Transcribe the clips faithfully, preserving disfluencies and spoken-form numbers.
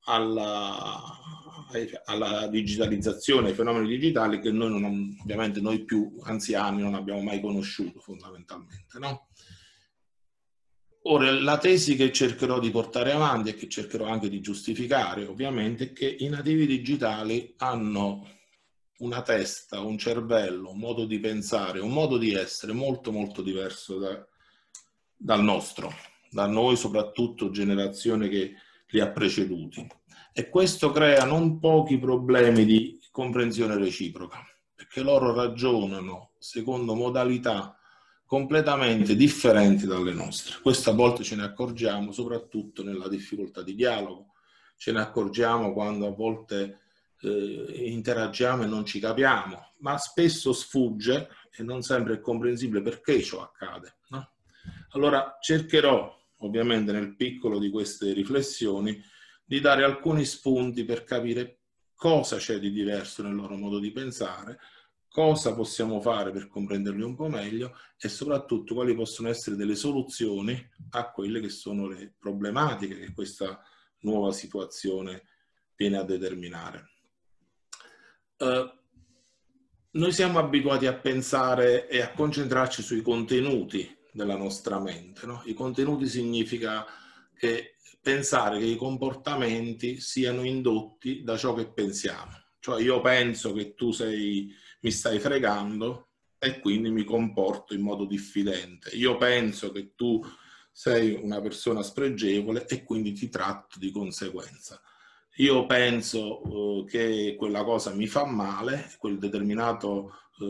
alla, alla digitalizzazione, ai fenomeni digitali che noi non, ovviamente noi più anziani non abbiamo mai conosciuto fondamentalmente, no? Ora, la tesi che cercherò di portare avanti e che cercherò anche di giustificare, ovviamente, è che i nativi digitali hanno una testa, un cervello, un modo di pensare, un modo di essere molto molto diverso da, dal nostro, da noi soprattutto generazione che li ha preceduti. E questo crea non pochi problemi di comprensione reciproca, perché loro ragionano secondo modalità completamente differenti dalle nostre. Questa a volte ce ne accorgiamo soprattutto nella difficoltà di dialogo, ce ne accorgiamo quando a volte eh, interagiamo e non ci capiamo, ma spesso sfugge e non sempre è comprensibile perché ciò accade, no? Allora cercherò, ovviamente nel piccolo di queste riflessioni, di dare alcuni spunti per capire cosa c'è di diverso nel loro modo di pensare, cosa possiamo fare per comprenderli un po' meglio e soprattutto quali possono essere delle soluzioni a quelle che sono le problematiche che questa nuova situazione viene a determinare. Uh, noi siamo abituati a pensare e a concentrarci sui contenuti della nostra mente, no? I contenuti significa che pensare che i comportamenti siano indotti da ciò che pensiamo. Cioè io penso che tu sei, mi stai fregando e quindi mi comporto in modo diffidente. Io penso che tu sei una persona spregevole e quindi ti tratto di conseguenza. Io penso uh, che quella cosa mi fa male, quel determinato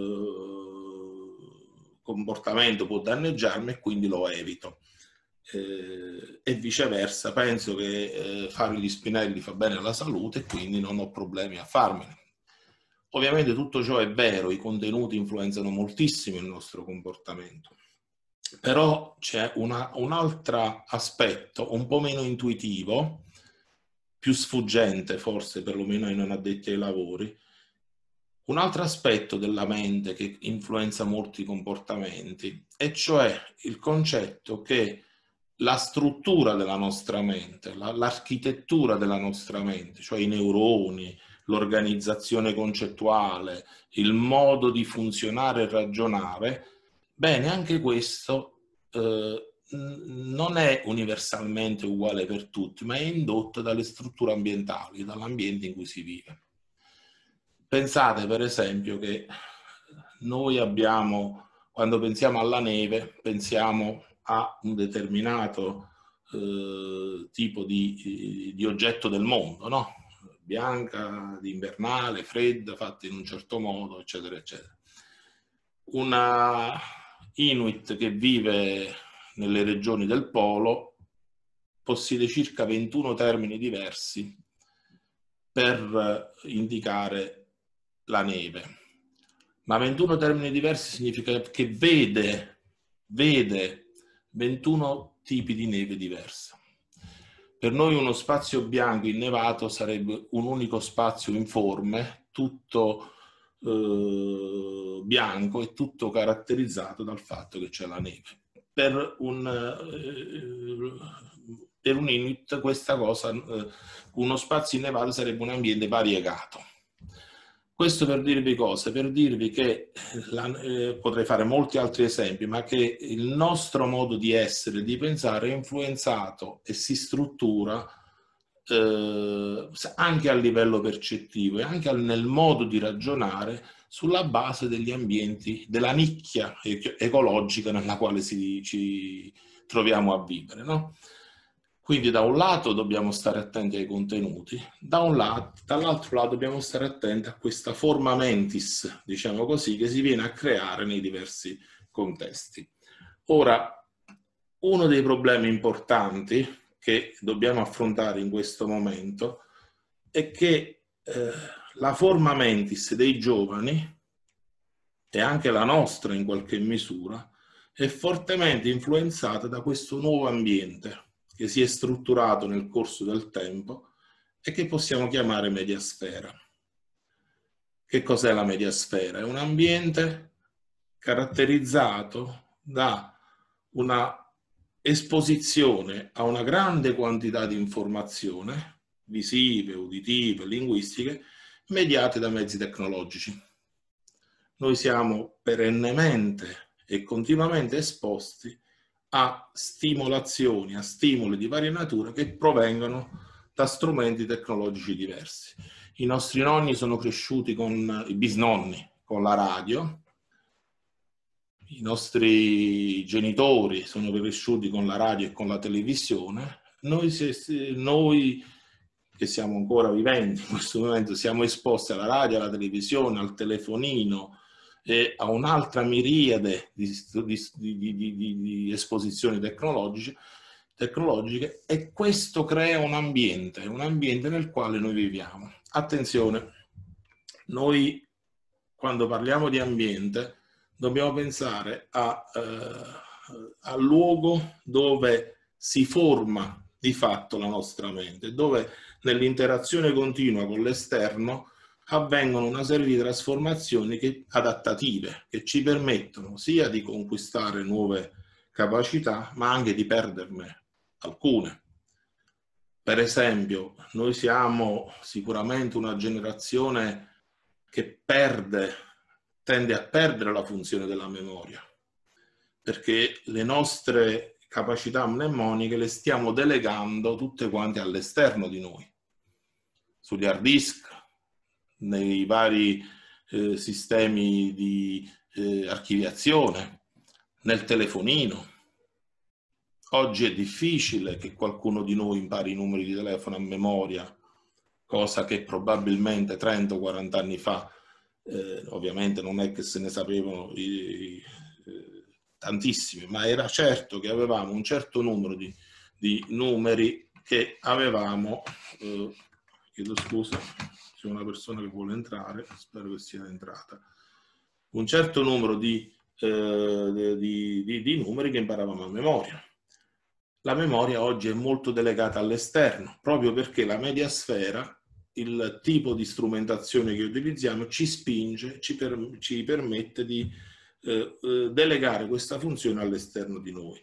uh, comportamento può danneggiarmi e quindi lo evito. Eh, e viceversa, penso che eh, fare gli spinelli fa bene alla salute e quindi non ho problemi a farmene. Ovviamente tutto ciò è vero, i contenuti influenzano moltissimo il nostro comportamento, però c'è un altro aspetto un po' meno intuitivo, più sfuggente forse perlomeno ai non addetti ai lavori, un altro aspetto della mente che influenza molti comportamenti, e cioè il concetto che la struttura della nostra mente, l'architettura della nostra mente, cioè i neuroni, l'organizzazione concettuale, il modo di funzionare e ragionare, bene, anche questo eh, non è universalmente uguale per tutti, ma è indotto dalle strutture ambientali, dall'ambiente in cui si vive. Pensate per esempio che noi abbiamo, quando pensiamo alla neve, pensiamo a un determinato eh, tipo di, di oggetto del mondo, no? Bianca, invernale, fredda, fatta in un certo modo, eccetera, eccetera. Una Inuit che vive nelle regioni del polo possiede circa ventuno termini diversi per indicare la neve. Ma ventuno termini diversi significa che vede, vede ventuno tipi di neve diverse. Per noi uno spazio bianco innevato sarebbe un unico spazio informe, tutto eh, bianco e tutto caratterizzato dal fatto che c'è la neve. Per un, eh, per un Inuit questa cosa, eh, uno spazio innevato sarebbe un ambiente variegato. Questo per dirvi cosa? Per dirvi che, la, eh, potrei fare molti altri esempi, ma che il nostro modo di essere, di pensare è influenzato e si struttura eh, anche a livello percettivo e anche nel modo di ragionare sulla base degli ambienti, della nicchia ecologica nella quale si, ci troviamo a vivere, no? Quindi da un lato dobbiamo stare attenti ai contenuti, da un lato, dall'altro lato dobbiamo stare attenti a questa forma mentis, diciamo così, che si viene a creare nei diversi contesti. Ora, uno dei problemi importanti che dobbiamo affrontare in questo momento è che eh, la forma mentis dei giovani, e anche la nostra in qualche misura, è fortemente influenzata da questo nuovo ambiente che si è strutturato nel corso del tempo e che possiamo chiamare mediasfera. Che cos'è la mediasfera? È un ambiente caratterizzato da una esposizione a una grande quantità di informazione visive, uditive, linguistiche, mediate da mezzi tecnologici. Noi siamo perennemente e continuamente esposti a stimolazioni, a stimoli di varia natura che provengono da strumenti tecnologici diversi. I nostri nonni sono cresciuti con i bisnonni, con la radio. I nostri genitori sono cresciuti con la radio e con la televisione. Noi, se, noi che siamo ancora viventi in questo momento siamo esposti alla radio, alla televisione, al telefonino e a un'altra miriade di, di, di, di, di, di esposizioni tecnologiche, tecnologiche e questo crea un ambiente, un ambiente nel quale noi viviamo. Attenzione, noi quando parliamo di ambiente dobbiamo pensare a, eh, al luogo dove si forma di fatto la nostra mente, dove nell'interazione continua con l'esterno avvengono una serie di trasformazioni che, adattative che ci permettono sia di conquistare nuove capacità, ma anche di perderne alcune. Per esempio, noi siamo sicuramente una generazione che perde, tende a perdere la funzione della memoria, perché le nostre capacità mnemoniche le stiamo delegando tutte quante all'esterno di noi, sugli hard disk, nei vari eh, sistemi di eh, archiviazione, nel telefonino. Oggi è difficile che qualcuno di noi impari i numeri di telefono a memoria, cosa che probabilmente trenta o quaranta anni fa, eh, ovviamente non è che se ne sapevano i, i, eh, tantissimi, ma era certo che avevamo un certo numero di, di numeri che avevamo, eh, chiedo scusa, c'è una persona che vuole entrare, spero che sia entrata, un certo numero di, eh, di, di, di numeri che imparavamo a memoria. La memoria oggi è molto delegata all'esterno, proprio perché la mediasfera, il tipo di strumentazione che utilizziamo, ci spinge, ci, per, ci permette di eh, eh, delegare questa funzione all'esterno di noi.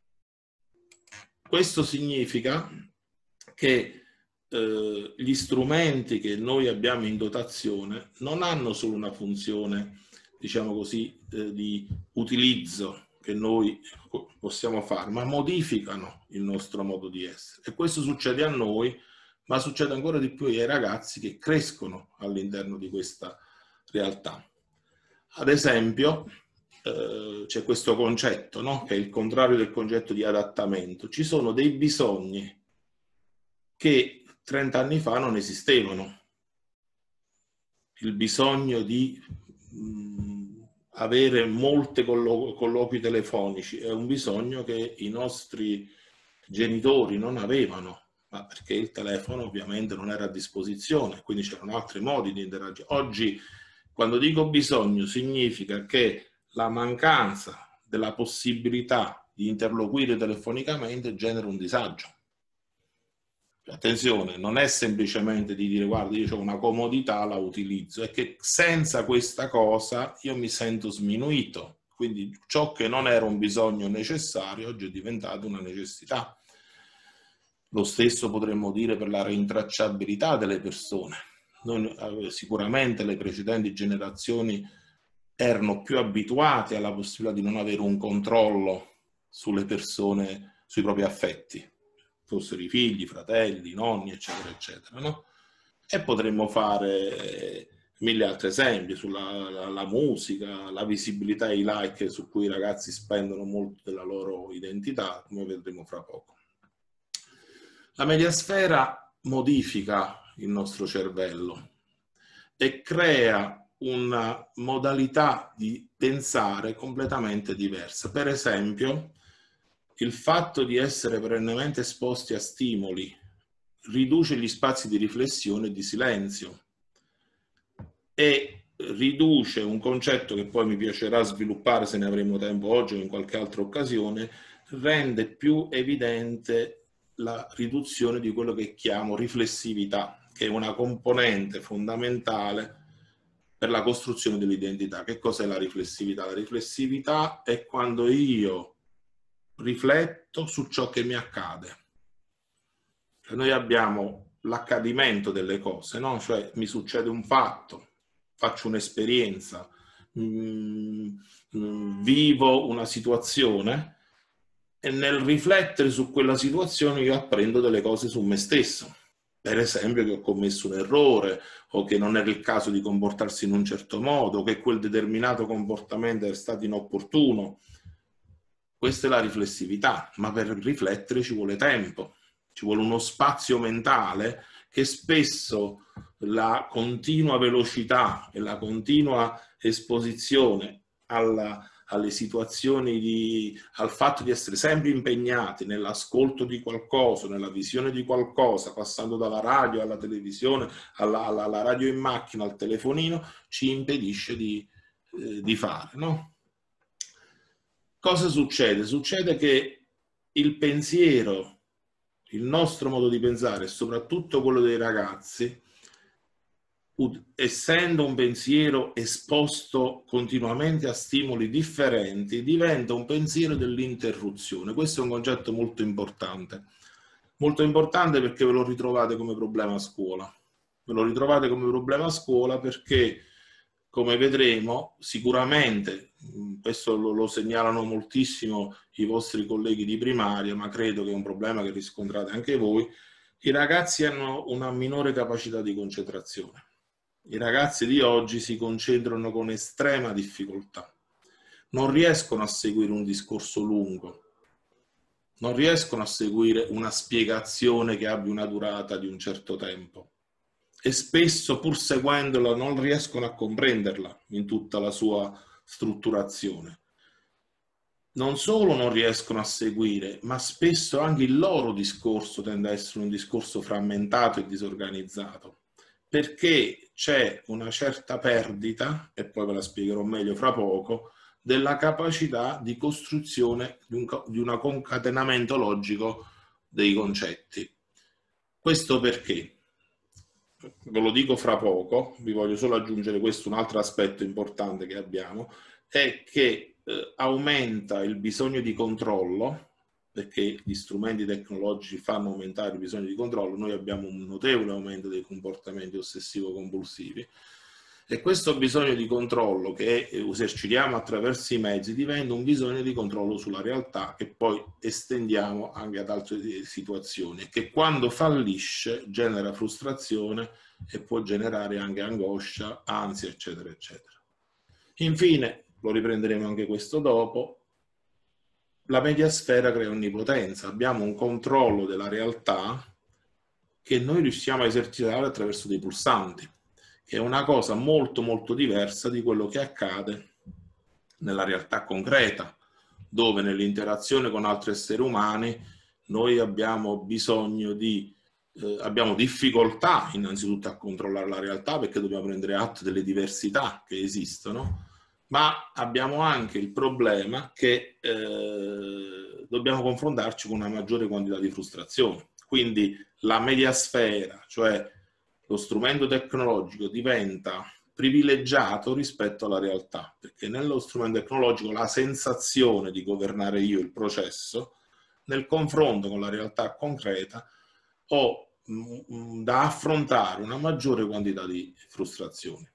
Questo significa che eh, gli strumenti che noi abbiamo in dotazione non hanno solo una funzione, diciamo così, eh, di utilizzo che noi possiamo fare, ma modificano il nostro modo di essere. E questo succede a noi, ma succede ancora di più ai ragazzi che crescono all'interno di questa realtà. Ad esempio, eh, c'è questo concetto, no? Che è il contrario del concetto di adattamento. Ci sono dei bisogni che trenta anni fa non esistevano. Il bisogno di mh, avere molte collo colloqui telefonici è un bisogno che i nostri genitori non avevano, ma perché il telefono ovviamente non era a disposizione, quindi c'erano altri modi di interagire. Oggi, quando dico bisogno, significa che la mancanza della possibilità di interloquire telefonicamente genera un disagio. Attenzione, non è semplicemente di dire guarda io ho una comodità, la utilizzo, è che senza questa cosa io mi sento sminuito, quindi ciò che non era un bisogno necessario oggi è diventato una necessità. Lo stesso potremmo dire per la rintracciabilità delle persone. Noi, sicuramente le precedenti generazioni erano più abituate alla possibilità di non avere un controllo sulle persone, sui propri affetti, fossero i figli, i fratelli, i nonni, eccetera, eccetera, no? E potremmo fare mille altri esempi sulla la, la musica, la visibilità e i like su cui i ragazzi spendono molto della loro identità, come vedremo fra poco. La mediasfera modifica il nostro cervello e crea una modalità di pensare completamente diversa. Per esempio, il fatto di essere perennemente esposti a stimoli riduce gli spazi di riflessione e di silenzio e riduce un concetto che poi mi piacerà sviluppare se ne avremo tempo oggi o in qualche altra occasione, rende più evidente la riduzione di quello che chiamo riflessività, che è una componente fondamentale per la costruzione dell'identità. Che cos'è la riflessività? La riflessività è quando io rifletto su ciò che mi accade. Noi abbiamo l'accadimento delle cose, no? Cioè mi succede un fatto, faccio un'esperienza, mh, mh, vivo una situazione e nel riflettere su quella situazione io apprendo delle cose su me stesso. Per esempio che ho commesso un errore o che non era il caso di comportarsi in un certo modo, che quel determinato comportamento è stato inopportuno. Questa è la riflessività, ma per riflettere ci vuole tempo, ci vuole uno spazio mentale che spesso la continua velocità e la continua esposizione alla, alle situazioni, di, al fatto di essere sempre impegnati nell'ascolto di qualcosa, nella visione di qualcosa, passando dalla radio alla televisione, alla, alla, alla radio in macchina, al telefonino, ci impedisce di, eh, di fare, no? Cosa succede? Succede che il pensiero, il nostro modo di pensare, soprattutto quello dei ragazzi, essendo un pensiero esposto continuamente a stimoli differenti, diventa un pensiero dell'interruzione. Questo è un concetto molto importante. Molto importante perché ve lo ritrovate come problema a scuola. Ve lo ritrovate come problema a scuola perché, come vedremo, sicuramente, questo lo, lo segnalano moltissimo i vostri colleghi di primaria, ma credo che è un problema che riscontrate anche voi, i ragazzi hanno una minore capacità di concentrazione. I ragazzi di oggi si concentrano con estrema difficoltà, non riescono a seguire un discorso lungo, non riescono a seguire una spiegazione che abbia una durata di un certo tempo e spesso, pur seguendola, non riescono a comprenderla in tutta la sua strutturazione. Non solo non riescono a seguire, ma spesso anche il loro discorso tende a essere un discorso frammentato e disorganizzato, perché c'è una certa perdita, e poi ve la spiegherò meglio fra poco, della capacità di costruzione di un, di un concatenamento logico dei concetti. Questo perché? Ve lo dico fra poco, vi voglio solo aggiungere questo, un altro aspetto importante che abbiamo, è che eh, aumenta il bisogno di controllo, perché gli strumenti tecnologici fanno aumentare il bisogno di controllo. Noi abbiamo un notevole aumento dei comportamenti ossessivo-compulsivi e questo bisogno di controllo che esercitiamo attraverso i mezzi diventa un bisogno di controllo sulla realtà che poi estendiamo anche ad altre situazioni e che quando fallisce genera frustrazione e può generare anche angoscia, ansia, eccetera, eccetera. Infine, lo riprenderemo anche questo dopo, la mediasfera crea onnipotenza, abbiamo un controllo della realtà che noi riusciamo a esercitare attraverso dei pulsanti, che è una cosa molto molto diversa di quello che accade nella realtà concreta, dove nell'interazione con altri esseri umani noi abbiamo bisogno di, eh, abbiamo difficoltà innanzitutto a controllare la realtà perché dobbiamo prendere atto delle diversità che esistono, ma abbiamo anche il problema che eh, dobbiamo confrontarci con una maggiore quantità di frustrazione. Quindi la mediasfera, cioè lo strumento tecnologico, diventa privilegiato rispetto alla realtà, perché nello strumento tecnologico la sensazione di governare io il processo, nel confronto con la realtà concreta, ho mh, da affrontare una maggiore quantità di frustrazioni.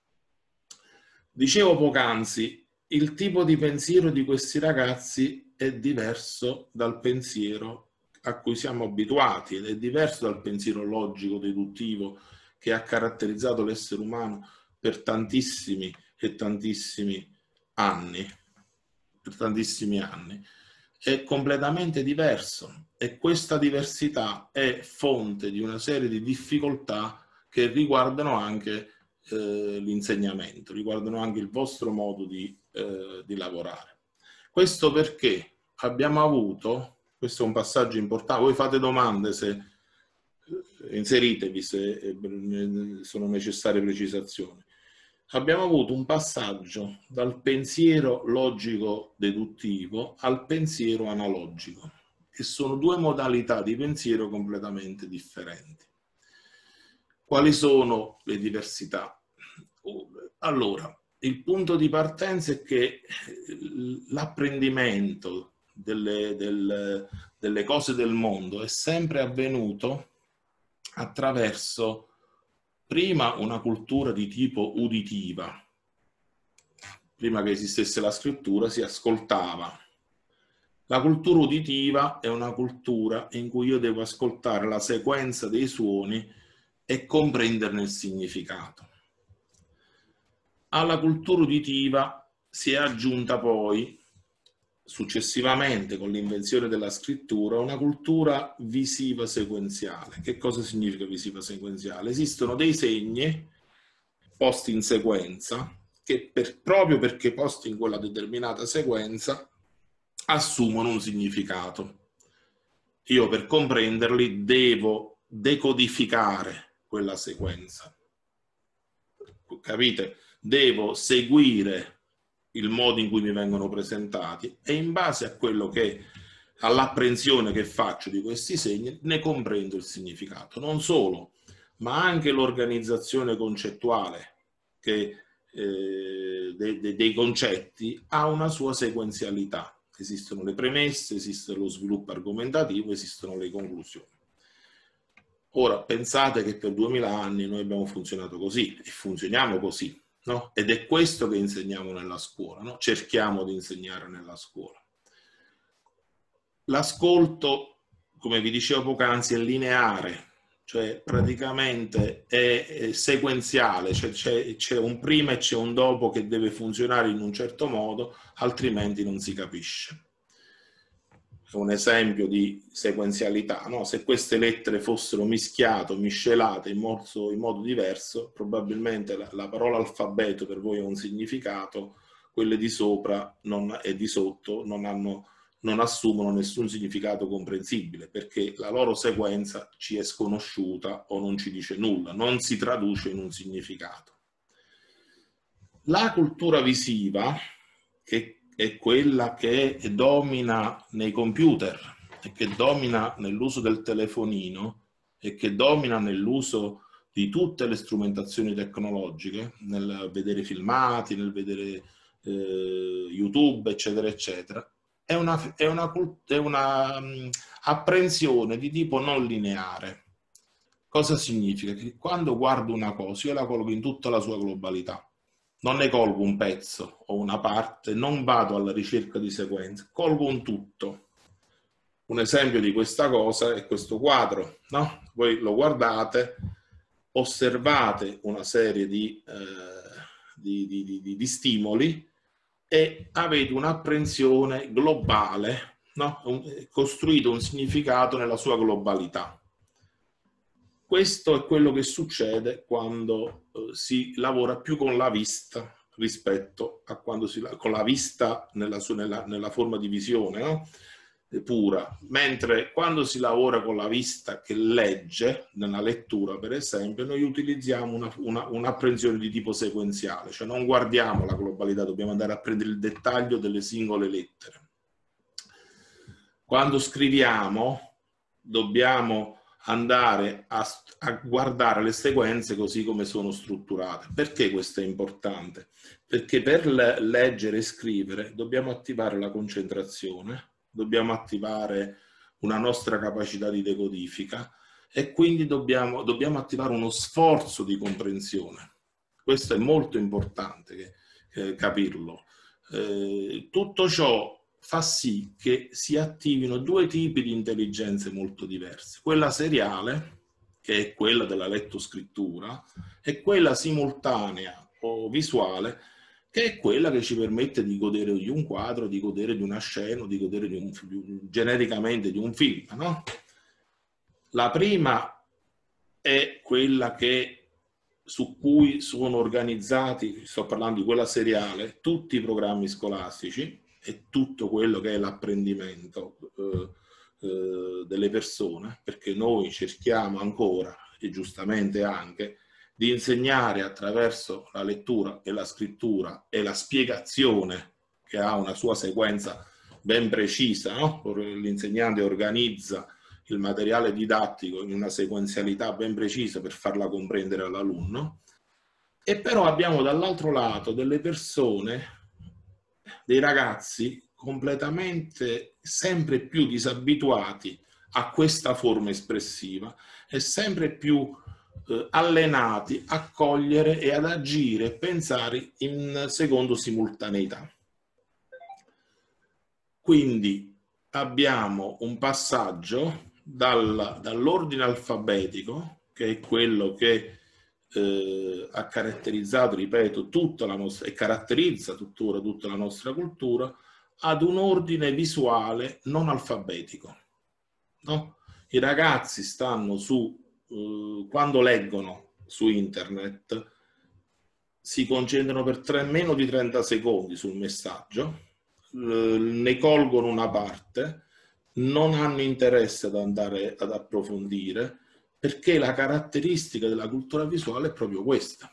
Dicevo poc'anzi, il tipo di pensiero di questi ragazzi è diverso dal pensiero a cui siamo abituati ed è diverso dal pensiero logico deduttivo che ha caratterizzato l'essere umano per tantissimi e tantissimi anni, per tantissimi anni. È completamente diverso e questa diversità è fonte di una serie di difficoltà che riguardano anche eh, l'insegnamento, riguardano anche il vostro modo di, eh, di lavorare. Questo perché abbiamo avuto, questo è un passaggio importante, voi fate domande se inseritevi se sono necessarie precisazioni. Abbiamo avuto un passaggio dal pensiero logico-deduttivo al pensiero analogico, che sono due modalità di pensiero completamente differenti. Quali sono le diversità? Allora, il punto di partenza è che l'apprendimento delle, delle, delle cose del mondo è sempre avvenuto attraverso prima una cultura di tipo uditiva. Prima che esistesse la scrittura si ascoltava. La cultura uditiva è una cultura in cui io devo ascoltare la sequenza dei suoni e comprenderne il significato. Alla cultura uditiva si è aggiunta poi, successivamente con l'invenzione della scrittura, una cultura visiva sequenziale. Che cosa significa visiva sequenziale? Esistono dei segni posti in sequenza che per, proprio perché posti in quella determinata sequenza assumono un significato. Io per comprenderli devo decodificare quella sequenza. Capite? Devo seguire il modo in cui mi vengono presentati e in base a quello che, all'apprensione che faccio di questi segni, ne comprendo il significato. Non solo, ma anche l'organizzazione concettuale che, eh, de, de, dei concetti ha una sua sequenzialità. Esistono le premesse, esiste lo sviluppo argomentativo, esistono le conclusioni. Ora, pensate che per duemila anni noi abbiamo funzionato così e funzioniamo così. No? Ed è questo che insegniamo nella scuola, no? Cerchiamo di insegnare nella scuola. L'ascolto, come vi dicevo poc'anzi, è lineare, cioè praticamente è, è sequenziale, cioè c'è un prima e c'è un dopo che deve funzionare in un certo modo, altrimenti non si capisce. È un esempio di sequenzialità, no? Se queste lettere fossero mischiate, miscelate in modo, in modo diverso, probabilmente la, la parola alfabeto per voi ha un significato, quelle di sopra non, e di sotto non, hanno, non assumono nessun significato comprensibile, perché la loro sequenza ci è sconosciuta o non ci dice nulla, non si traduce in un significato. La cultura visiva, che è quella che domina nei computer e che domina nell'uso del telefonino e che domina nell'uso di tutte le strumentazioni tecnologiche, nel vedere filmati, nel vedere eh, YouTube, eccetera, eccetera, è una, è una, è una um, apprensione di tipo non lineare. Cosa significa? Che quando guardo una cosa io la colgo in tutta la sua globalità. Non ne colgo un pezzo o una parte, non vado alla ricerca di sequenze, colgo un tutto. Un esempio di questa cosa è questo quadro, no? Voi lo guardate, osservate una serie di, eh, di, di, di, di stimoli e avete un'apprensione globale, no? Un, costruito un significato nella sua globalità. Questo è quello che succede quando eh, si lavora più con la vista rispetto a quando si con la vista nella, nella, nella forma di visione, no? Pura, mentre quando si lavora con la vista che legge, nella lettura per esempio, noi utilizziamo una, una, un'apprensione di tipo sequenziale, cioè non guardiamo la globalità, dobbiamo andare a prendere il dettaglio delle singole lettere. Quando scriviamo dobbiamo andare a, a guardare le sequenze così come sono strutturate. Perché questo è importante? Perché per leggere e scrivere dobbiamo attivare la concentrazione, dobbiamo attivare una nostra capacità di decodifica e quindi dobbiamo, dobbiamo attivare uno sforzo di comprensione. Questo è molto importante che, eh, capirlo. Eh, tutto ciò fa sì che si attivino due tipi di intelligenze molto diverse. Quella seriale, che è quella della lettoscrittura, e quella simultanea o visuale, che è quella che ci permette di godere di un quadro, di godere di una scena, di godere di un, di, genericamente di un film, no? La prima è quella che su cui sono organizzati, sto parlando di quella seriale, tutti i programmi scolastici e tutto quello che è l'apprendimento eh, eh, delle persone, perché noi cerchiamo ancora, e giustamente anche, di insegnare attraverso la lettura e la scrittura e la spiegazione, che ha una sua sequenza ben precisa, no? L'insegnante organizza il materiale didattico in una sequenzialità ben precisa per farla comprendere all'alunno, e però abbiamo dall'altro lato delle persone, dei ragazzi completamente sempre più disabituati a questa forma espressiva e sempre più eh, allenati a cogliere e ad agire e pensare in secondo simultaneità. Quindi abbiamo un passaggio dal, dall'ordine alfabetico, che è quello che eh, ha caratterizzato, ripeto, tutta la nostra, e caratterizza tuttora tutta la nostra cultura, ad un ordine visuale non alfabetico. No? I ragazzi stanno su, eh, quando leggono su internet, si concentrano per tre, meno di trenta secondi sul messaggio, eh, ne colgono una parte, non hanno interesse ad andare ad approfondire, perché la caratteristica della cultura visuale è proprio questa.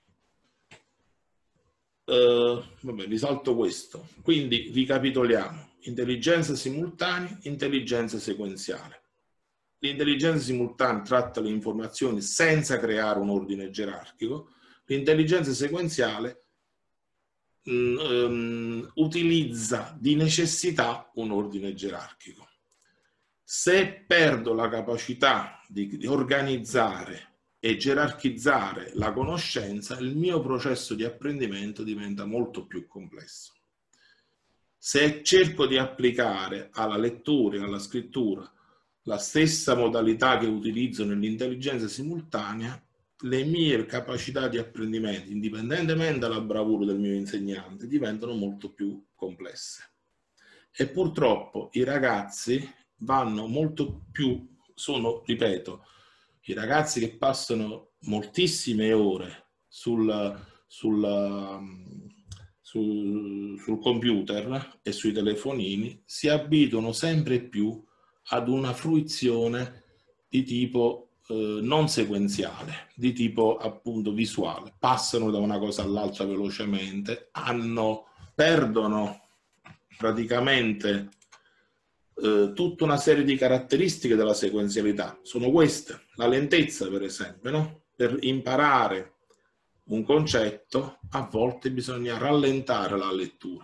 Uh, vabbè, risalto questo. Quindi ricapitoliamo: intelligenza simultanea, intelligenza sequenziale. L'intelligenza simultanea tratta le informazioni senza creare un ordine gerarchico. L'intelligenza sequenziale mh, um, utilizza di necessità un ordine gerarchico. Se perdo la capacità di, di organizzare e gerarchizzare la conoscenza, il mio processo di apprendimento diventa molto più complesso. Se cerco di applicare alla lettura e alla scrittura la stessa modalità che utilizzo nell'intelligenza simultanea, le mie capacità di apprendimento, indipendentemente dalla bravura del mio insegnante, diventano molto più complesse. E purtroppo i ragazzi vanno molto più, sono, ripeto, i ragazzi che passano moltissime ore sul, sul, sul, sul computer e sui telefonini si abituano sempre più ad una fruizione di tipo eh, non sequenziale, di tipo appunto visuale. Passano da una cosa all'altra velocemente, hanno, perdono praticamente eh, tutta una serie di caratteristiche della sequenzialità. Sono queste: la lentezza, per esempio, no? Per imparare un concetto a volte bisogna rallentare la lettura.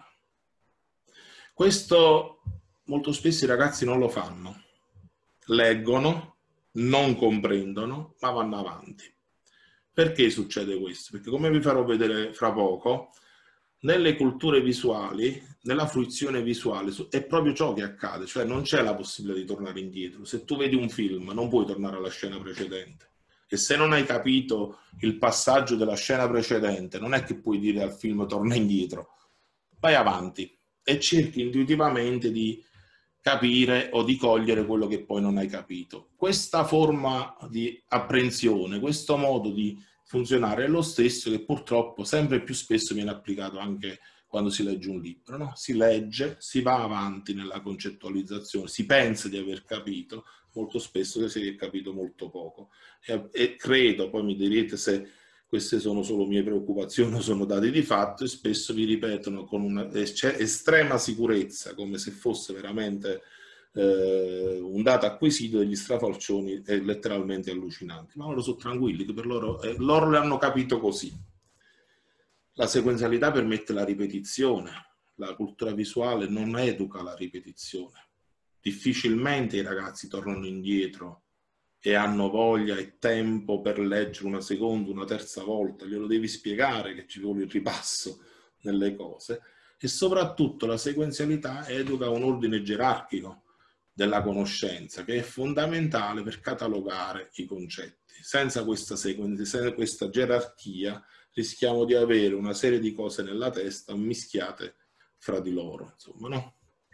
Questo molto spesso i ragazzi non lo fanno, leggono, non comprendono, ma vanno avanti. Perché succede questo? Perché, come vi farò vedere fra poco, nelle culture visuali, nella fruizione visuale, è proprio ciò che accade, cioè non c'è la possibilità di tornare indietro. Se tu vedi un film, non puoi tornare alla scena precedente. E se non hai capito il passaggio della scena precedente, non è che puoi dire al film torna indietro. Vai avanti e cerchi intuitivamente di capire o di cogliere quello che poi non hai capito. Questa forma di apprensione, questo modo di funzionare è lo stesso che purtroppo sempre più spesso viene applicato anche quando si legge un libro, no? Si legge, si va avanti nella concettualizzazione, si pensa di aver capito, molto spesso si è capito molto poco. E, e credo, poi mi direte se queste sono solo mie preoccupazioni o sono dati di fatto, e spesso vi ripetono con una estrema sicurezza, come se fosse veramente eh, un dato acquisito, degli strafalcioni eh, letteralmente allucinanti. Ma loro sono tranquilli, che per loro, eh, loro l'hanno capito così. La sequenzialità permette la ripetizione, la cultura visuale non educa la ripetizione. Difficilmente i ragazzi tornano indietro e hanno voglia e tempo per leggere una seconda, una terza volta, glielo devi spiegare che ci vuole il ripasso nelle cose. E soprattutto la sequenzialità educa un ordine gerarchico della conoscenza, che è fondamentale per catalogare i concetti. Senza questa sequenza, senza questa gerarchia, rischiamo di avere una serie di cose nella testa mischiate fra di loro, insomma, no?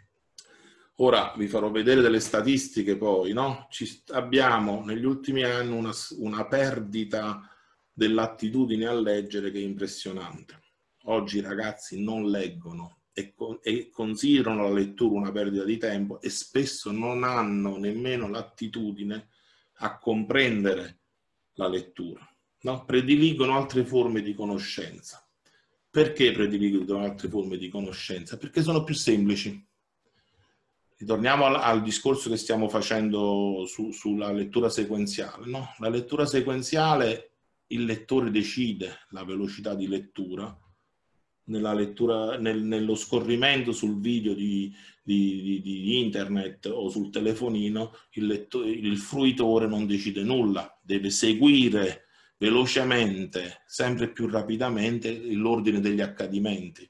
Ora vi farò vedere delle statistiche poi, no? Ci abbiamo negli ultimi anni una, una perdita dell'attitudine a leggere che è impressionante. Oggi i ragazzi non leggono e, con, e considerano la lettura una perdita di tempo e spesso non hanno nemmeno l'attitudine a comprendere la lettura, no? Prediligono altre forme di conoscenza. Perché prediligono altre forme di conoscenza? Perché sono più semplici. Ritorniamo al, al discorso che stiamo facendo su, sulla lettura sequenziale, no? La lettura sequenziale, il lettore decide la velocità di lettura nella lettura, nel, nello scorrimento sul video di, di, di, di internet o sul telefonino, il, letto, il fruitore non decide nulla, deve seguire velocemente, sempre più rapidamente, l'ordine degli accadimenti.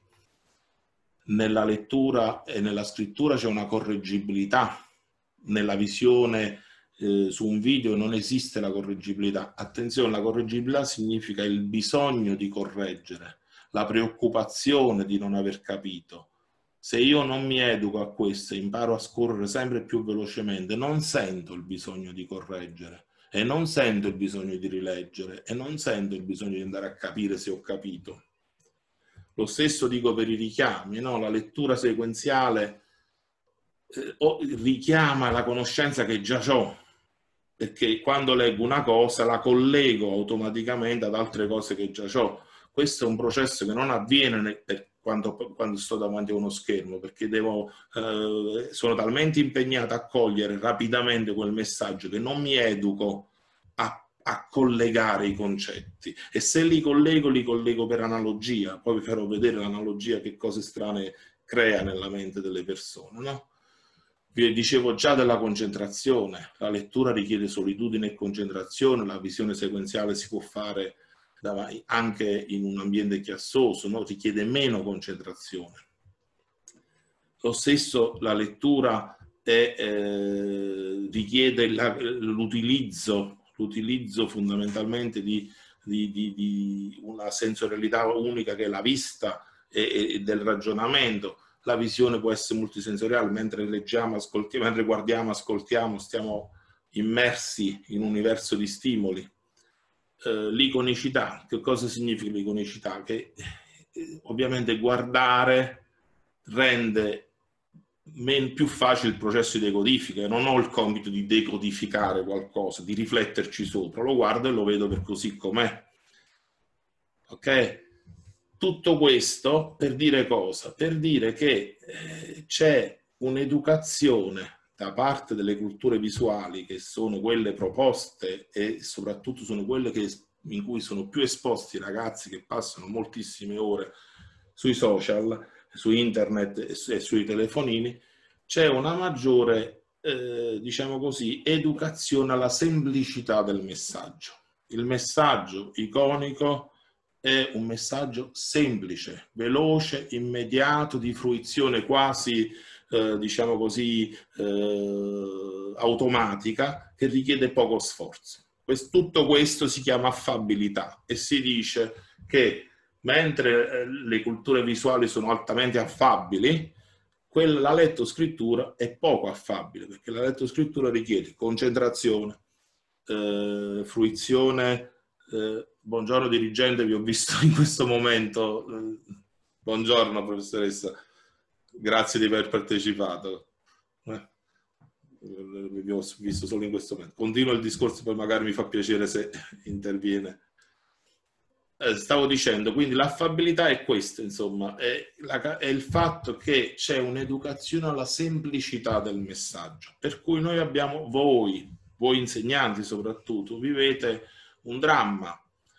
Nella lettura e nella scrittura c'è una correggibilità, nella visione eh, su un video non esiste la correggibilità. Attenzione, la correggibilità significa il bisogno di correggere, la preoccupazione di non aver capito. Se io non mi educo a questo e imparo a scorrere sempre più velocemente, non sento il bisogno di correggere e non sento il bisogno di rileggere e non sento il bisogno di andare a capire se ho capito. Lo stesso dico per i richiami, no? La lettura sequenziale eh, richiama la conoscenza che già ho, perché quando leggo una cosa la collego automaticamente ad altre cose che già ho. Questo è un processo che non avviene per quando, quando sto davanti a uno schermo, perché devo, eh, sono talmente impegnato a cogliere rapidamente quel messaggio che non mi educo a a collegare i concetti, e se li collego li collego per analogia. Poi vi farò vedere l'analogia che cose strane crea nella mente delle persone, no? Vi dicevo già della concentrazione, la lettura richiede solitudine e concentrazione, la visione sequenziale si può fare anche in un ambiente chiassoso, no? Richiede meno concentrazione. Lo stesso la lettura è, eh, richiede l'utilizzo l'utilizzo fondamentalmente di, di, di, di una sensorialità unica che è la vista e, e del ragionamento. La visione può essere multisensoriale, mentre leggiamo, ascoltiamo, mentre guardiamo, ascoltiamo, stiamo immersi in un universo di stimoli. Eh, l'iconicità, che cosa significa l'iconicità? Che eh, ovviamente guardare rende più facile il processo di decodifica. Non ho il compito di decodificare qualcosa, di rifletterci sopra, lo guardo e lo vedo per così com'è. Ok? Tutto questo per dire cosa? Per dire che eh, c'è un'educazione da parte delle culture visuali, che sono quelle proposte e soprattutto sono quelle che, in cui sono più esposti i ragazzi, che passano moltissime ore sui social, su internet e sui telefonini. C'è una maggiore, eh, diciamo così, educazione alla semplicità del messaggio. Il messaggio iconico è un messaggio semplice, veloce, immediato, di fruizione quasi, eh, diciamo così, eh, automatica, che richiede poco sforzo. Questo, tutto questo si chiama affabilità, e si dice che mentre le culture visuali sono altamente affabili, quella, la lettoscrittura è poco affabile, perché la lettoscrittura richiede concentrazione, eh, fruizione. Eh, buongiorno dirigente, vi ho visto in questo momento. Eh, buongiorno professoressa, grazie di aver partecipato. Eh, vi ho visto solo in questo momento. Continuo il discorso, poi magari mi fa piacere se interviene. Stavo dicendo, quindi l'affabilità è questo, insomma, è, la, è il fatto che c'è un'educazione alla semplicità del messaggio, per cui noi abbiamo, voi, voi insegnanti soprattutto, vivete un dramma,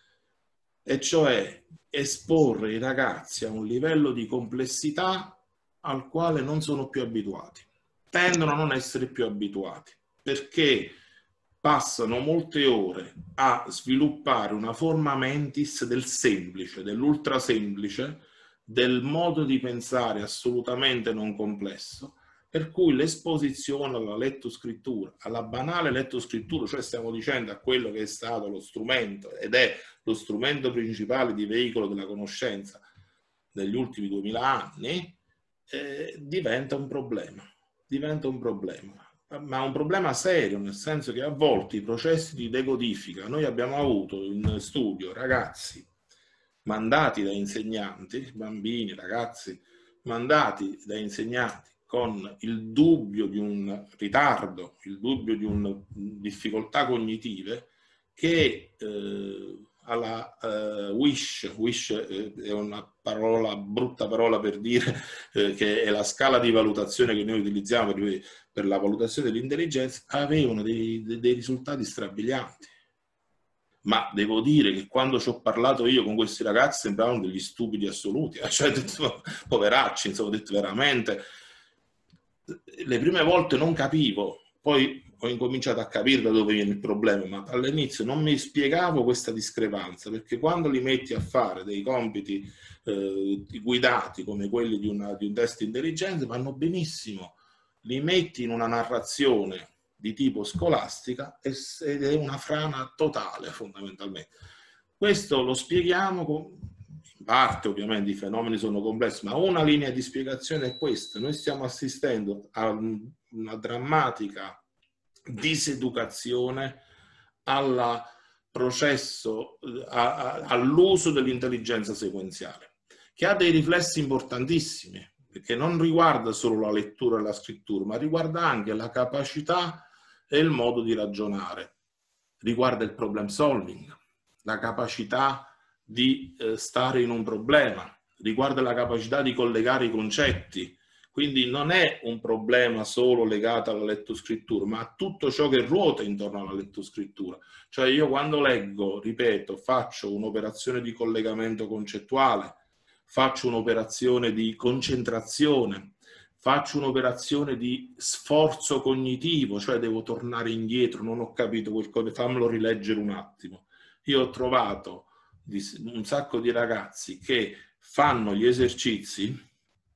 e cioè esporre i ragazzi a un livello di complessità al quale non sono più abituati, tendono a non essere più abituati, perché passano molte ore a sviluppare una forma mentis del semplice, dell'ultra semplice, del modo di pensare assolutamente non complesso, per cui l'esposizione alla lettoscrittura, alla banale lettoscrittura, cioè stiamo dicendo a quello che è stato lo strumento ed è lo strumento principale di veicolo della conoscenza negli ultimi duemila anni, eh, diventa un problema, diventa un problema. Ma un problema serio, nel senso che a volte i processi di decodifica, noi abbiamo avuto in studio ragazzi mandati da insegnanti, bambini, ragazzi mandati da insegnanti con il dubbio di un ritardo, il dubbio di una difficoltà cognitive, che eh, alla uh, wish, wish eh, è una parola, brutta parola per dire eh, che è la scala di valutazione che noi utilizziamo per, per la valutazione dell'intelligenza, avevano dei, dei risultati strabilianti. ma devo dire che quando ci ho parlato io con questi ragazzi sembravano degli stupidi assoluti, cioè ho detto, poveracci, insomma, ho detto veramente, le prime volte non capivo, poi ho incominciato a capire da dove viene il problema, ma all'inizio non mi spiegavo questa discrepanza, perché quando li metti a fare dei compiti eh, guidati come quelli di, una, di un test intelligente, vanno benissimo, li metti in una narrazione di tipo scolastica ed è una frana totale fondamentalmente. Questo lo spieghiamo con, in parte ovviamente i fenomeni sono complessi, ma una linea di spiegazione è questa: noi stiamo assistendo a una drammatica diseducazione al processo, all'uso dell'intelligenza sequenziale, che ha dei riflessi importantissimi, perché non riguarda solo la lettura e la scrittura, ma riguarda anche la capacità e il modo di ragionare, riguarda il problem solving, la capacità di eh, stare in un problema, riguarda la capacità di collegare i concetti. Quindi non è un problema solo legato alla lettoscrittura, ma a tutto ciò che ruota intorno alla lettoscrittura. Cioè io quando leggo, ripeto, faccio un'operazione di collegamento concettuale, faccio un'operazione di concentrazione, faccio un'operazione di sforzo cognitivo, cioè devo tornare indietro, non ho capito quel cose, fammelo rileggere un attimo. Io ho trovato un sacco di ragazzi che fanno gli esercizi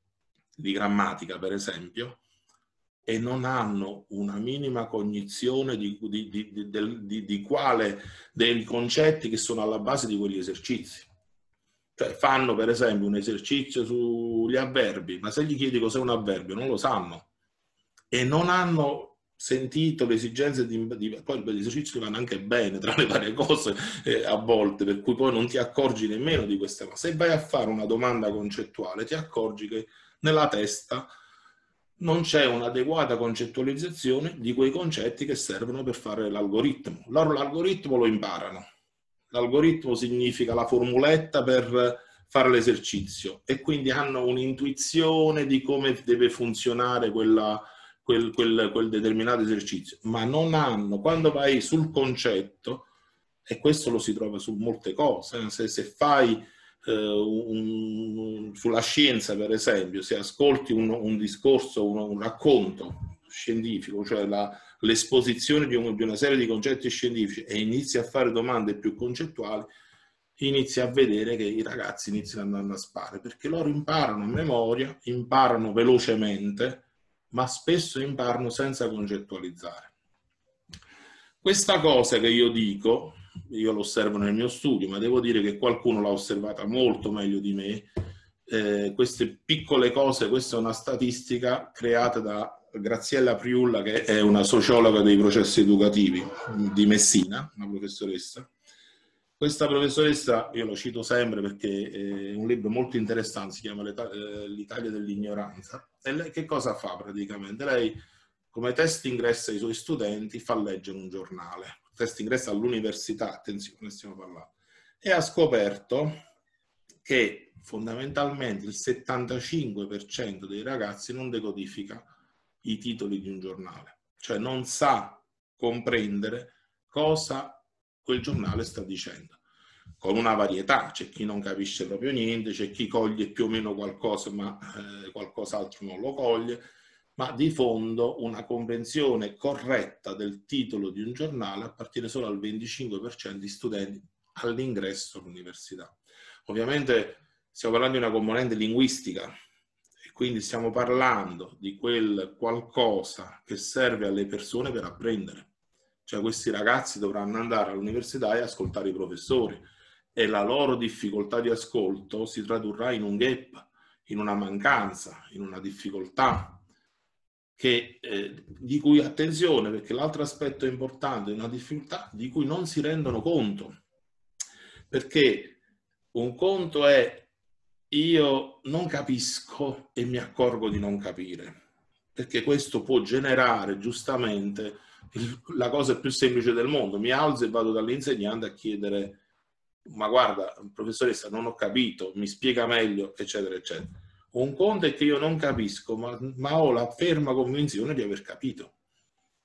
di grammatica, per esempio, e non hanno una minima cognizione di, di, di, di, di, di quale dei concetti che sono alla base di quegli esercizi. Cioè fanno per esempio un esercizio sugli avverbi, ma se gli chiedi cos'è un avverbio non lo sanno e non hanno sentito le esigenze di, di poi gli esercizi vanno anche bene tra le varie cose eh, a volte, per cui poi non ti accorgi nemmeno di queste cose. Se vai a fare una domanda concettuale ti accorgi che nella testa non c'è un'adeguata concettualizzazione di quei concetti che servono per fare l'algoritmo. Loro l'algoritmo lo imparano. L'algoritmo significa la formuletta per fare l'esercizio e quindi hanno un'intuizione di come deve funzionare quella, quel, quel, quel determinato esercizio, ma non hanno, quando vai sul concetto, e questo lo si trova su molte cose, se, se fai eh, un, sulla scienza per esempio, se ascolti un, un discorso, un, un racconto scientifico, cioè la l'esposizione di, un, di una serie di concetti scientifici e inizi a fare domande più concettuali, inizi a vedere che i ragazzi iniziano ad andare a spare, perché loro imparano a memoria, imparano velocemente, ma spesso imparano senza concettualizzare. Questa cosa che io dico, io lo osservo nel mio studio, ma devo dire che qualcuno l'ha osservata molto meglio di me. Eh, queste piccole cose, questa è una statistica creata da Graziella Priulla, che è una sociologa dei processi educativi di Messina, una professoressa. Questa professoressa, io lo cito sempre perché è un libro molto interessante, si chiama L'Italia dell'ignoranza. E lei che cosa fa praticamente? Lei, come test ingresso ai suoi studenti, fa leggere un giornale. Test ingresso all'università, attenzione, stiamo parlando. E ha scoperto che fondamentalmente il settantacinque per cento dei ragazzi non decodifica i titoli di un giornale, cioè non sa comprendere cosa quel giornale sta dicendo, con una varietà, c'è chi non capisce proprio niente, c'è chi coglie più o meno qualcosa ma eh, qualcos'altro non lo coglie, ma di fondo una comprensione corretta del titolo di un giornale appartiene solo al venticinque per cento di studenti all'ingresso all'università. Ovviamente stiamo parlando di una componente linguistica, quindi stiamo parlando di quel qualcosa che serve alle persone per apprendere. Cioè questi ragazzi dovranno andare all'università e ascoltare i professori e la loro difficoltà di ascolto si tradurrà in un gap, in una mancanza, in una difficoltà che, eh, di cui attenzione, perché l'altro aspetto importante è una difficoltà di cui non si rendono conto. Perché un conto è io non capisco e mi accorgo di non capire, perché questo può generare giustamente il, la cosa più semplice del mondo. Mi alzo e vado dall'insegnante a chiedere ma guarda professoressa non ho capito, mi spiega meglio, eccetera eccetera. Un conto è che io non capisco ma, ma ho la ferma convinzione di aver capito.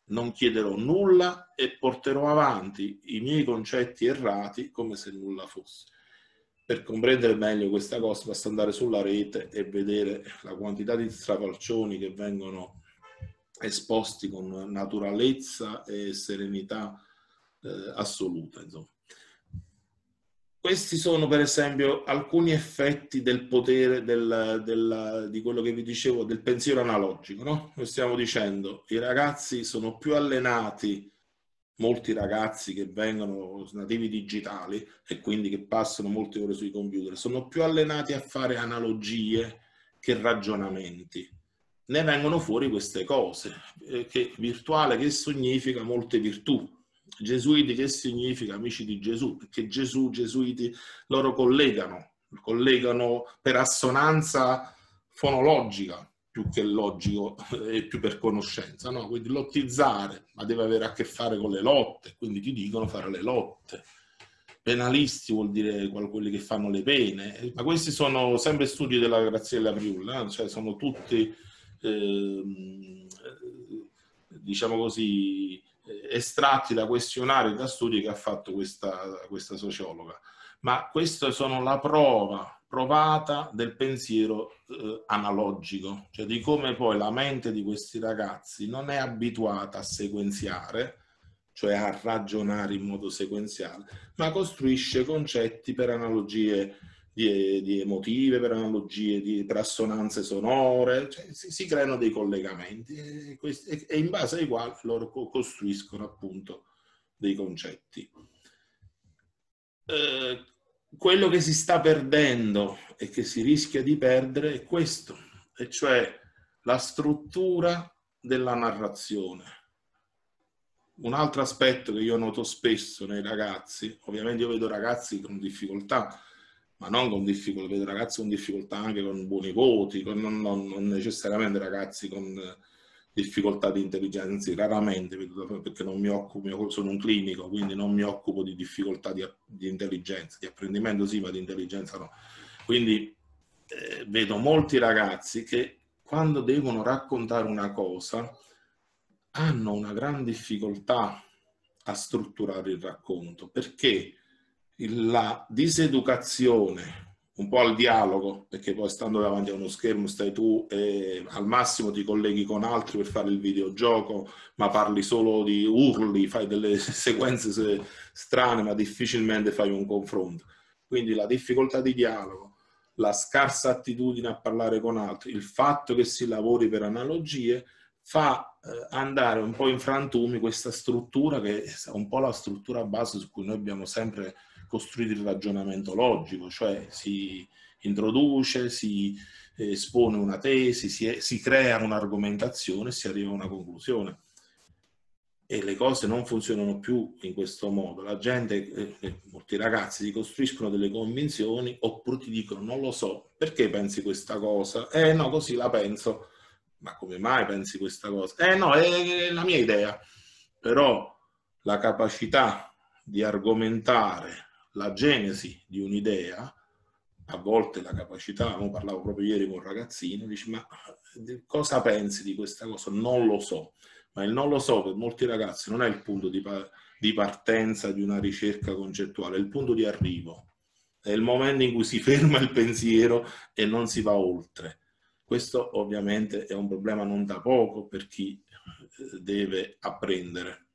non chiederò nulla e porterò avanti i miei concetti errati come se nulla fosse. Per comprendere meglio questa cosa basta andare sulla rete e vedere la quantità di strafalcioni che vengono esposti con naturalezza e serenità eh, assoluta, insomma. Questi sono per esempio alcuni effetti del potere del, del, di quello che vi dicevo, del pensiero analogico, no? Lo stiamo dicendo, i ragazzi sono più allenati, molti ragazzi che vengono nativi digitali e quindi che passano molte ore sui computer, sono più allenati a fare analogie che ragionamenti. Ne vengono fuori queste cose, eh, che virtuale che significa molte virtù. Gesuiti che significa amici di Gesù, perché Gesù, gesuiti, loro collegano, collegano per assonanza fonologica più che logico e più per conoscenza, no? Quindi lottizzare, ma deve avere a che fare con le lotte, quindi ti dicono fare le lotte. Penalisti vuol dire quelli che fanno le pene, ma questi sono sempre studi della Graziella Priulla, eh? Cioè sono tutti, eh, diciamo così, estratti da questionari, da studi che ha fatto questa, questa sociologa. Ma queste sono la prova provata del pensiero eh, analogico, cioè di come poi la mente di questi ragazzi non è abituata a sequenziare, cioè a ragionare in modo sequenziale, ma costruisce concetti per analogie di, di emotive, per analogie, di, per assonanze sonore, cioè si, si creano dei collegamenti e, questi, e in base ai quali loro costruiscono appunto dei concetti. Eh, quello che si sta perdendo e che si rischia di perdere è questo, e cioè la struttura della narrazione. Un altro aspetto che io noto spesso nei ragazzi, ovviamente io vedo ragazzi con difficoltà, ma non con difficoltà, vedo ragazzi con difficoltà anche con buoni voti, con, non, non, non necessariamente ragazzi con difficoltà di intelligenza, anzi raramente, perché non mi occupo, sono un clinico, quindi non mi occupo di difficoltà di, di intelligenza, di apprendimento sì, ma di intelligenza no. Quindi eh, vedo molti ragazzi che quando devono raccontare una cosa hanno una gran difficoltà a strutturare il racconto, perché la diseducazione, un po' al dialogo, perché poi stando davanti a uno schermo stai tu e al massimo ti colleghi con altri per fare il videogioco, ma parli solo di urli, fai delle sequenze strane, ma difficilmente fai un confronto. Quindi la difficoltà di dialogo, la scarsa attitudine a parlare con altri, il fatto che si lavori per analogie, fa eh, andare un po' in frantumi questa struttura che è un po' la struttura base su cui noi abbiamo sempre costruito il ragionamento logico, cioè si introduce, si espone una tesi, si, si crea un'argomentazione, si arriva a una conclusione. E le cose non funzionano più in questo modo. La gente, eh, molti ragazzi, ti costruiscono delle convinzioni oppure ti dicono non lo so, perché pensi questa cosa? Eh no, così la penso. Ma come mai pensi questa cosa? Eh no, è la mia idea. Però la capacità di argomentare la genesi di un'idea, a volte la capacità, ne parlavo proprio ieri con un ragazzino, dici ma cosa pensi di questa cosa? Non lo so. Ma il non lo so per molti ragazzi non è il punto di, di partenza di una ricerca concettuale, è il punto di arrivo. È il momento in cui si ferma il pensiero e non si va oltre. Questo ovviamente è un problema non da poco per chi deve apprendere.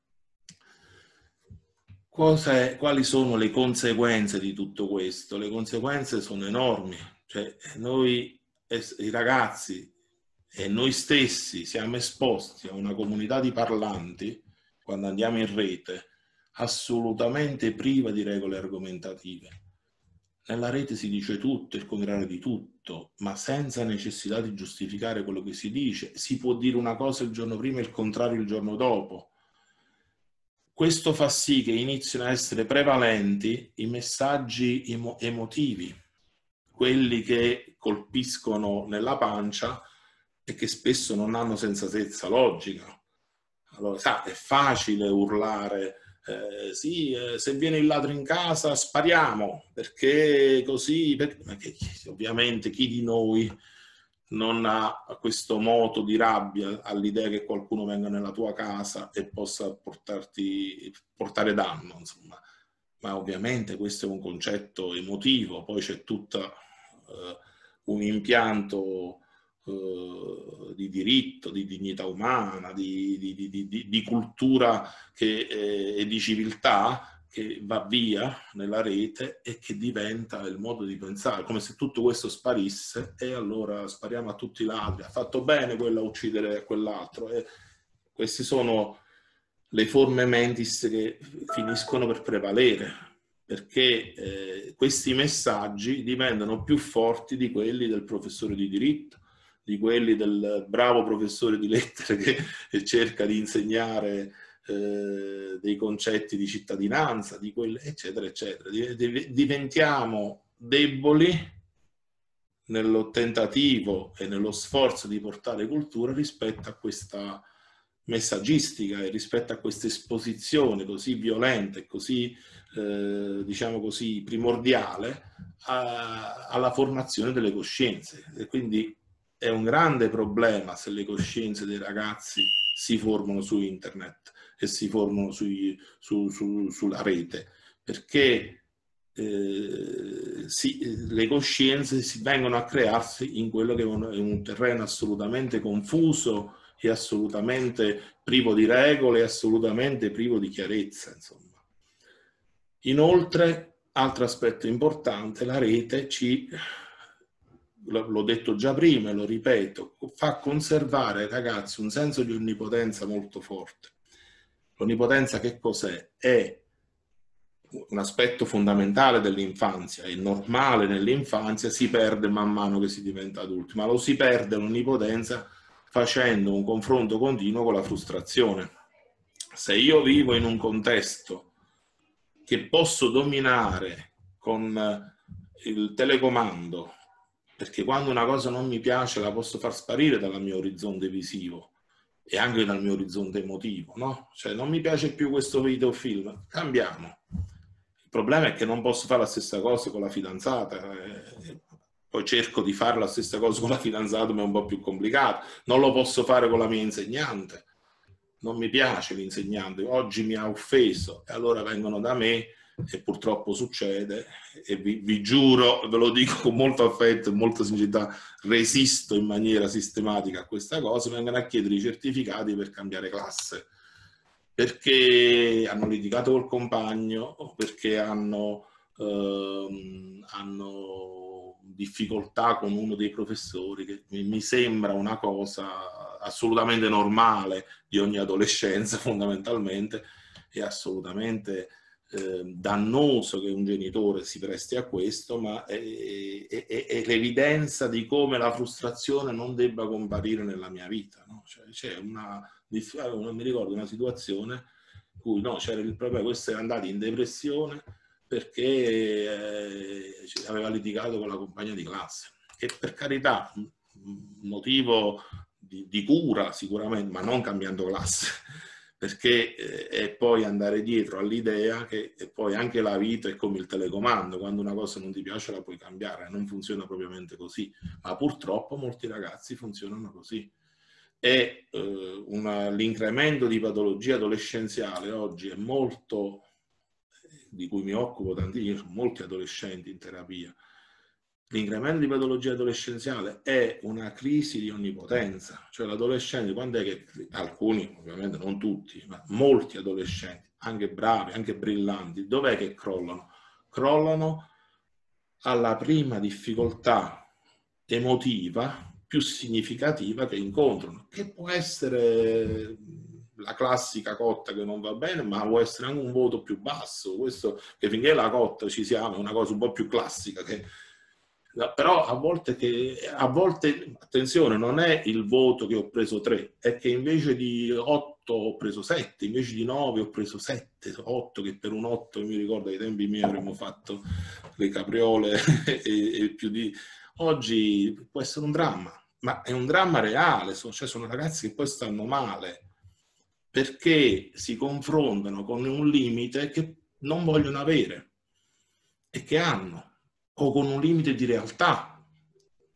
Cosa è, quali sono le conseguenze di tutto questo? Le conseguenze sono enormi. Cioè, noi, i ragazzi e noi stessi siamo esposti a una comunità di parlanti, quando andiamo in rete, assolutamente priva di regole argomentative. Nella rete si dice tutto, il contrario di tutto, ma senza necessità di giustificare quello che si dice. Si può dire una cosa il giorno prima e il contrario il giorno dopo. Questo fa sì che iniziano a essere prevalenti i messaggi emo- emotivi, quelli che colpiscono nella pancia e che spesso non hanno sensatezza logica. Allora, sa, è facile urlare, eh, sì, eh, se viene il ladro in casa spariamo, perché così, perché, perché ovviamente chi di noi non ha questo moto di rabbia all'idea che qualcuno venga nella tua casa e possa portarti, portare danno, insomma. Ma ovviamente questo è un concetto emotivo, poi c'è tutto eh, un impianto eh, di diritto, di dignità umana, di, di, di, di, di cultura che, eh, e di civiltà che va via nella rete e che diventa il modo di pensare, come se tutto questo sparisse e allora spariamo a tutti i ladri, ha fatto bene quello a uccidere quell'altro. E queste sono le forme mentis che finiscono per prevalere, perché eh, questi messaggi diventano più forti di quelli del professore di diritto, di quelli del bravo professore di lettere che cerca di insegnare eh, dei concetti di cittadinanza, di quelle, eccetera, eccetera. Diventiamo deboli nel tentativo e nello sforzo di portare cultura rispetto a questa messaggistica e rispetto a questa esposizione così violenta e così, eh, diciamo così, primordiale a, alla formazione delle coscienze. E quindi è un grande problema se le coscienze dei ragazzi si formano su internet e si formano sui, su, su, sulla rete, perché eh, si, le coscienze si vengono a crearsi in quello che è un, è un terreno assolutamente confuso e assolutamente privo di regole, assolutamente privo di chiarezza, insomma. Inoltre, altro aspetto importante, la rete ci, l'ho detto già prima e lo ripeto, fa conservare ai ragazzi un senso di onnipotenza molto forte. L'onnipotenza che cos'è? È un aspetto fondamentale dell'infanzia, è normale nell'infanzia, si perde man mano che si diventa adulti, ma lo si perde l'onnipotenza facendo un confronto continuo con la frustrazione. Se io vivo in un contesto che posso dominare con il telecomando, perché quando una cosa non mi piace la posso far sparire dal mio orizzonte visivo e anche dal mio orizzonte emotivo, no? Cioè non mi piace più questo videofilm, cambiamo. Il problema è che non posso fare la stessa cosa con la fidanzata, eh, poi cerco di fare la stessa cosa con la fidanzata, ma è un po' più complicato. Non lo posso fare con la mia insegnante. Non mi piace l'insegnante, oggi mi ha offeso e allora vengono da me e purtroppo succede e vi, vi giuro, ve lo dico con molto affetto e molta sincerità, resisto in maniera sistematica a questa cosa, vengono a chiedere i certificati per cambiare classe perché hanno litigato col compagno o perché hanno, ehm, hanno difficoltà con uno dei professori, che mi sembra una cosa assolutamente normale di ogni adolescenza fondamentalmente, è assolutamente eh, dannoso che un genitore si presti a questo, ma è, è, è, è l'evidenza di come la frustrazione non debba comparire nella mia vita, no? Cioè, c'è una, non mi ricordo una situazione in cui no, c'era il problema, questo era andato in depressione perché eh, aveva litigato con la compagna di classe, che per carità un motivo di, di cura sicuramente, ma non cambiando classe, perché eh, è poi andare dietro all'idea che e poi anche la vita è come il telecomando, quando una cosa non ti piace la puoi cambiare, non funziona propriamente così, ma purtroppo molti ragazzi funzionano così. E eh, l'incremento di patologia adolescenziale oggi è molto, di cui mi occupo tantissimo, molti adolescenti in terapia. L'incremento di patologia adolescenziale è una crisi di onnipotenza, cioè l'adolescente, quando è che, alcuni ovviamente non tutti, ma molti adolescenti, anche bravi, anche brillanti, dov'è che crollano? Crollano alla prima difficoltà emotiva più significativa che incontrano, che può essere la classica cotta che non va bene, ma può essere anche un voto più basso, questo che finché la cotta ci siamo è una cosa un po' più classica, che, però a volte, che, a volte, attenzione, non è il voto che ho preso tre, è che invece di otto ho preso sette, invece di nove ho preso sette, otto, che per un otto mi ricordo ai tempi miei avremmo fatto le capriole e, e più di... Oggi può essere un dramma, ma è un dramma reale, cioè sono ragazzi che poi stanno male perché si confrontano con un limite che non vogliono avere e che hanno, o con un limite di realtà.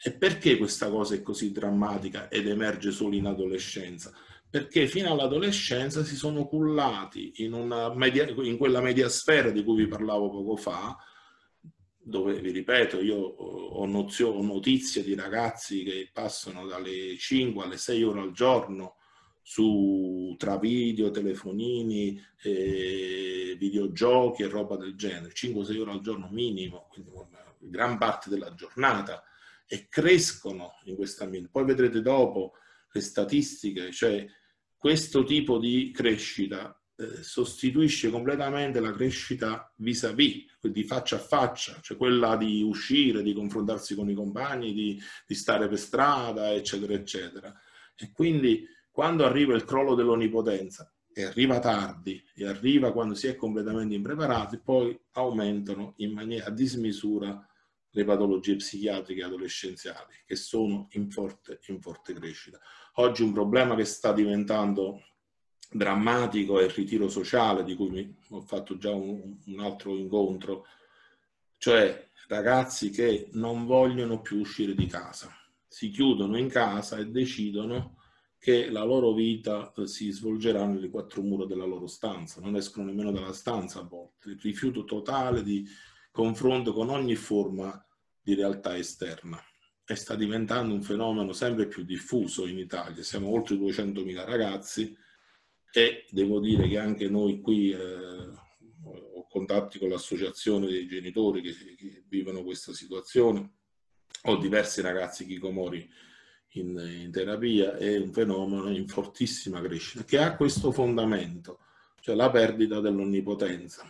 E perché questa cosa è così drammatica ed emerge solo in adolescenza? Perché fino all'adolescenza si sono cullati in, una media, in quella mediasfera di cui vi parlavo poco fa, dove, vi ripeto, io ho, nozio, ho notizie di ragazzi che passano dalle cinque alle sei ore al giorno su tra video, telefonini, eh, videogiochi e roba del genere, cinque sei ore al giorno minimo, quindi gran parte della giornata, e crescono in questa ambiente. Poi vedrete dopo le statistiche, cioè questo tipo di crescita eh, sostituisce completamente la crescita vis-à-vis, di faccia a faccia, cioè quella di uscire, di confrontarsi con i compagni, di, di stare per strada, eccetera, eccetera. E quindi quando arriva il crollo dell'onnipotenza, e arriva tardi, e arriva quando si è completamente impreparati, poi aumentano in maniera a dismisura le patologie psichiatriche adolescenziali, che sono in forte, in forte crescita. Oggi un problema che sta diventando drammatico è il ritiro sociale, di cui mi, ho fatto già un, un altro incontro, cioè ragazzi che non vogliono più uscire di casa, si chiudono in casa e decidono che la loro vita si svolgerà nelle quattro mura della loro stanza, non escono nemmeno dalla stanza a volte, il rifiuto totale di confronto con ogni forma di realtà esterna. E sta diventando un fenomeno sempre più diffuso in Italia. Siamo oltre duecentomila ragazzi e devo dire che anche noi qui eh, ho contatti con l'associazione dei genitori che, che vivono questa situazione. Ho diversi ragazzi hikikomori in, in terapia. È un fenomeno in fortissima crescita che ha questo fondamento, cioè la perdita dell'onnipotenza.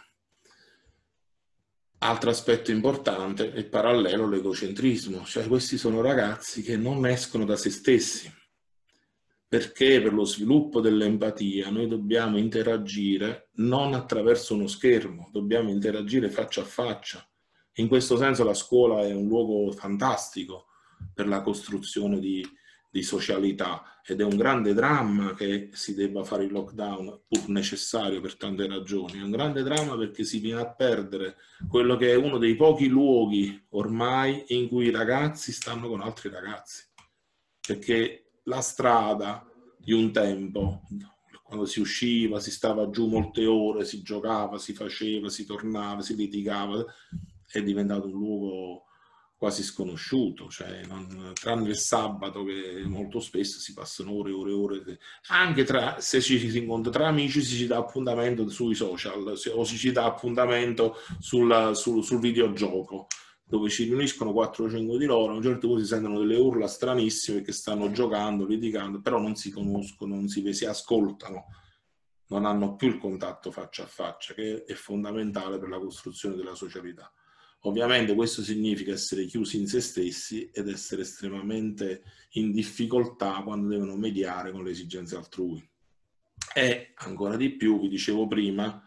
Altro aspetto importante è parallelo l'egocentrismo, cioè questi sono ragazzi che non escono da se stessi, perché per lo sviluppo dell'empatia noi dobbiamo interagire non attraverso uno schermo, dobbiamo interagire faccia a faccia. In questo senso la scuola è un luogo fantastico per la costruzione di, di socialità, ed è un grande dramma che si debba fare il lockdown, pur necessario per tante ragioni. È un grande dramma perché si viene a perdere quello che è uno dei pochi luoghi ormai in cui i ragazzi stanno con altri ragazzi, perché la strada di un tempo, quando si usciva, si stava giù molte ore, si giocava, si faceva, si tornava, si litigava, è diventato un luogo quasi sconosciuto, cioè non, tranne il sabato, che molto spesso si passano ore e ore e ore, anche tra, se ci si incontra tra amici si ci dà appuntamento sui social o si ci dà appuntamento sul, sul, sul videogioco, dove ci riuniscono quattro o cinque di loro, a un certo punto si sentono delle urla stranissime che stanno giocando, litigando, però non si conoscono, non si, si ascoltano, non hanno più il contatto faccia a faccia, che è fondamentale per la costruzione della socialità. Ovviamente questo significa essere chiusi in se stessi ed essere estremamente in difficoltà quando devono mediare con le esigenze altrui. E ancora di più, vi dicevo prima,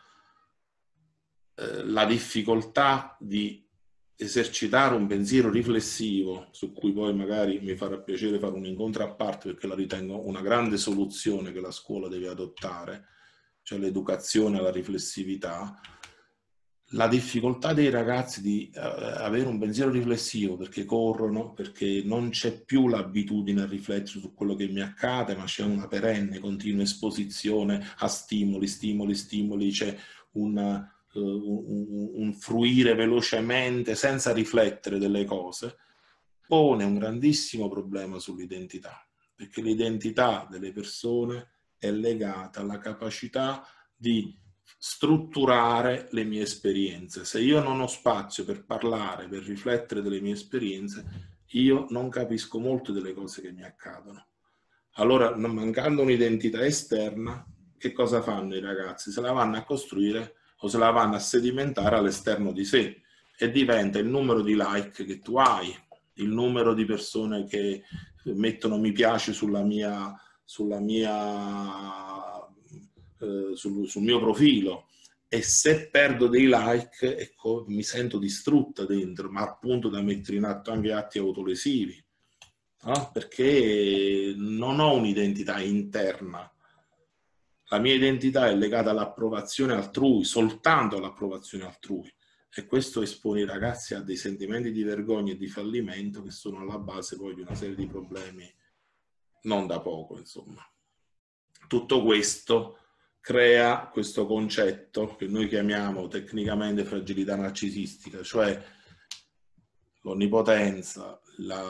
eh, la difficoltà di esercitare un pensiero riflessivo, su cui poi magari mi farà piacere fare un incontro a parte, perché la ritengo una grande soluzione che la scuola deve adottare, cioè l'educazione alla riflessività. La difficoltà dei ragazzi di uh, avere un pensiero riflessivo, perché corrono, perché non c'è più l'abitudine a riflettere su quello che mi accade, ma c'è una perenne, continua esposizione a stimoli, stimoli, stimoli, c'è una, uh, un, un fruire velocemente senza riflettere delle cose, pone un grandissimo problema sull'identità, perché l'identità delle persone è legata alla capacità di strutturare le mie esperienze. Se io non ho spazio per parlare, per riflettere delle mie esperienze, io non capisco molte delle cose che mi accadono. Allora, mancando un'identità esterna, che cosa fanno i ragazzi? Se la vanno a costruire o se la vanno a sedimentare all'esterno di sé, e diventa il numero di like che tu hai, il numero di persone che mettono mi piace sulla mia, sulla mia eh, sul, sul mio profilo, e se perdo dei like, ecco, mi sento distrutta dentro, ma appunto da mettere in atto anche atti autolesivi, no? Perché non ho un'identità interna. La mia identità è legata all'approvazione altrui, soltanto all'approvazione altrui. e questo espone i ragazzi a dei sentimenti di vergogna e di fallimento che sono alla base poi di una serie di problemi non da poco, insomma. Tutto questo crea questo concetto che noi chiamiamo tecnicamente fragilità narcisistica, cioè l'onnipotenza,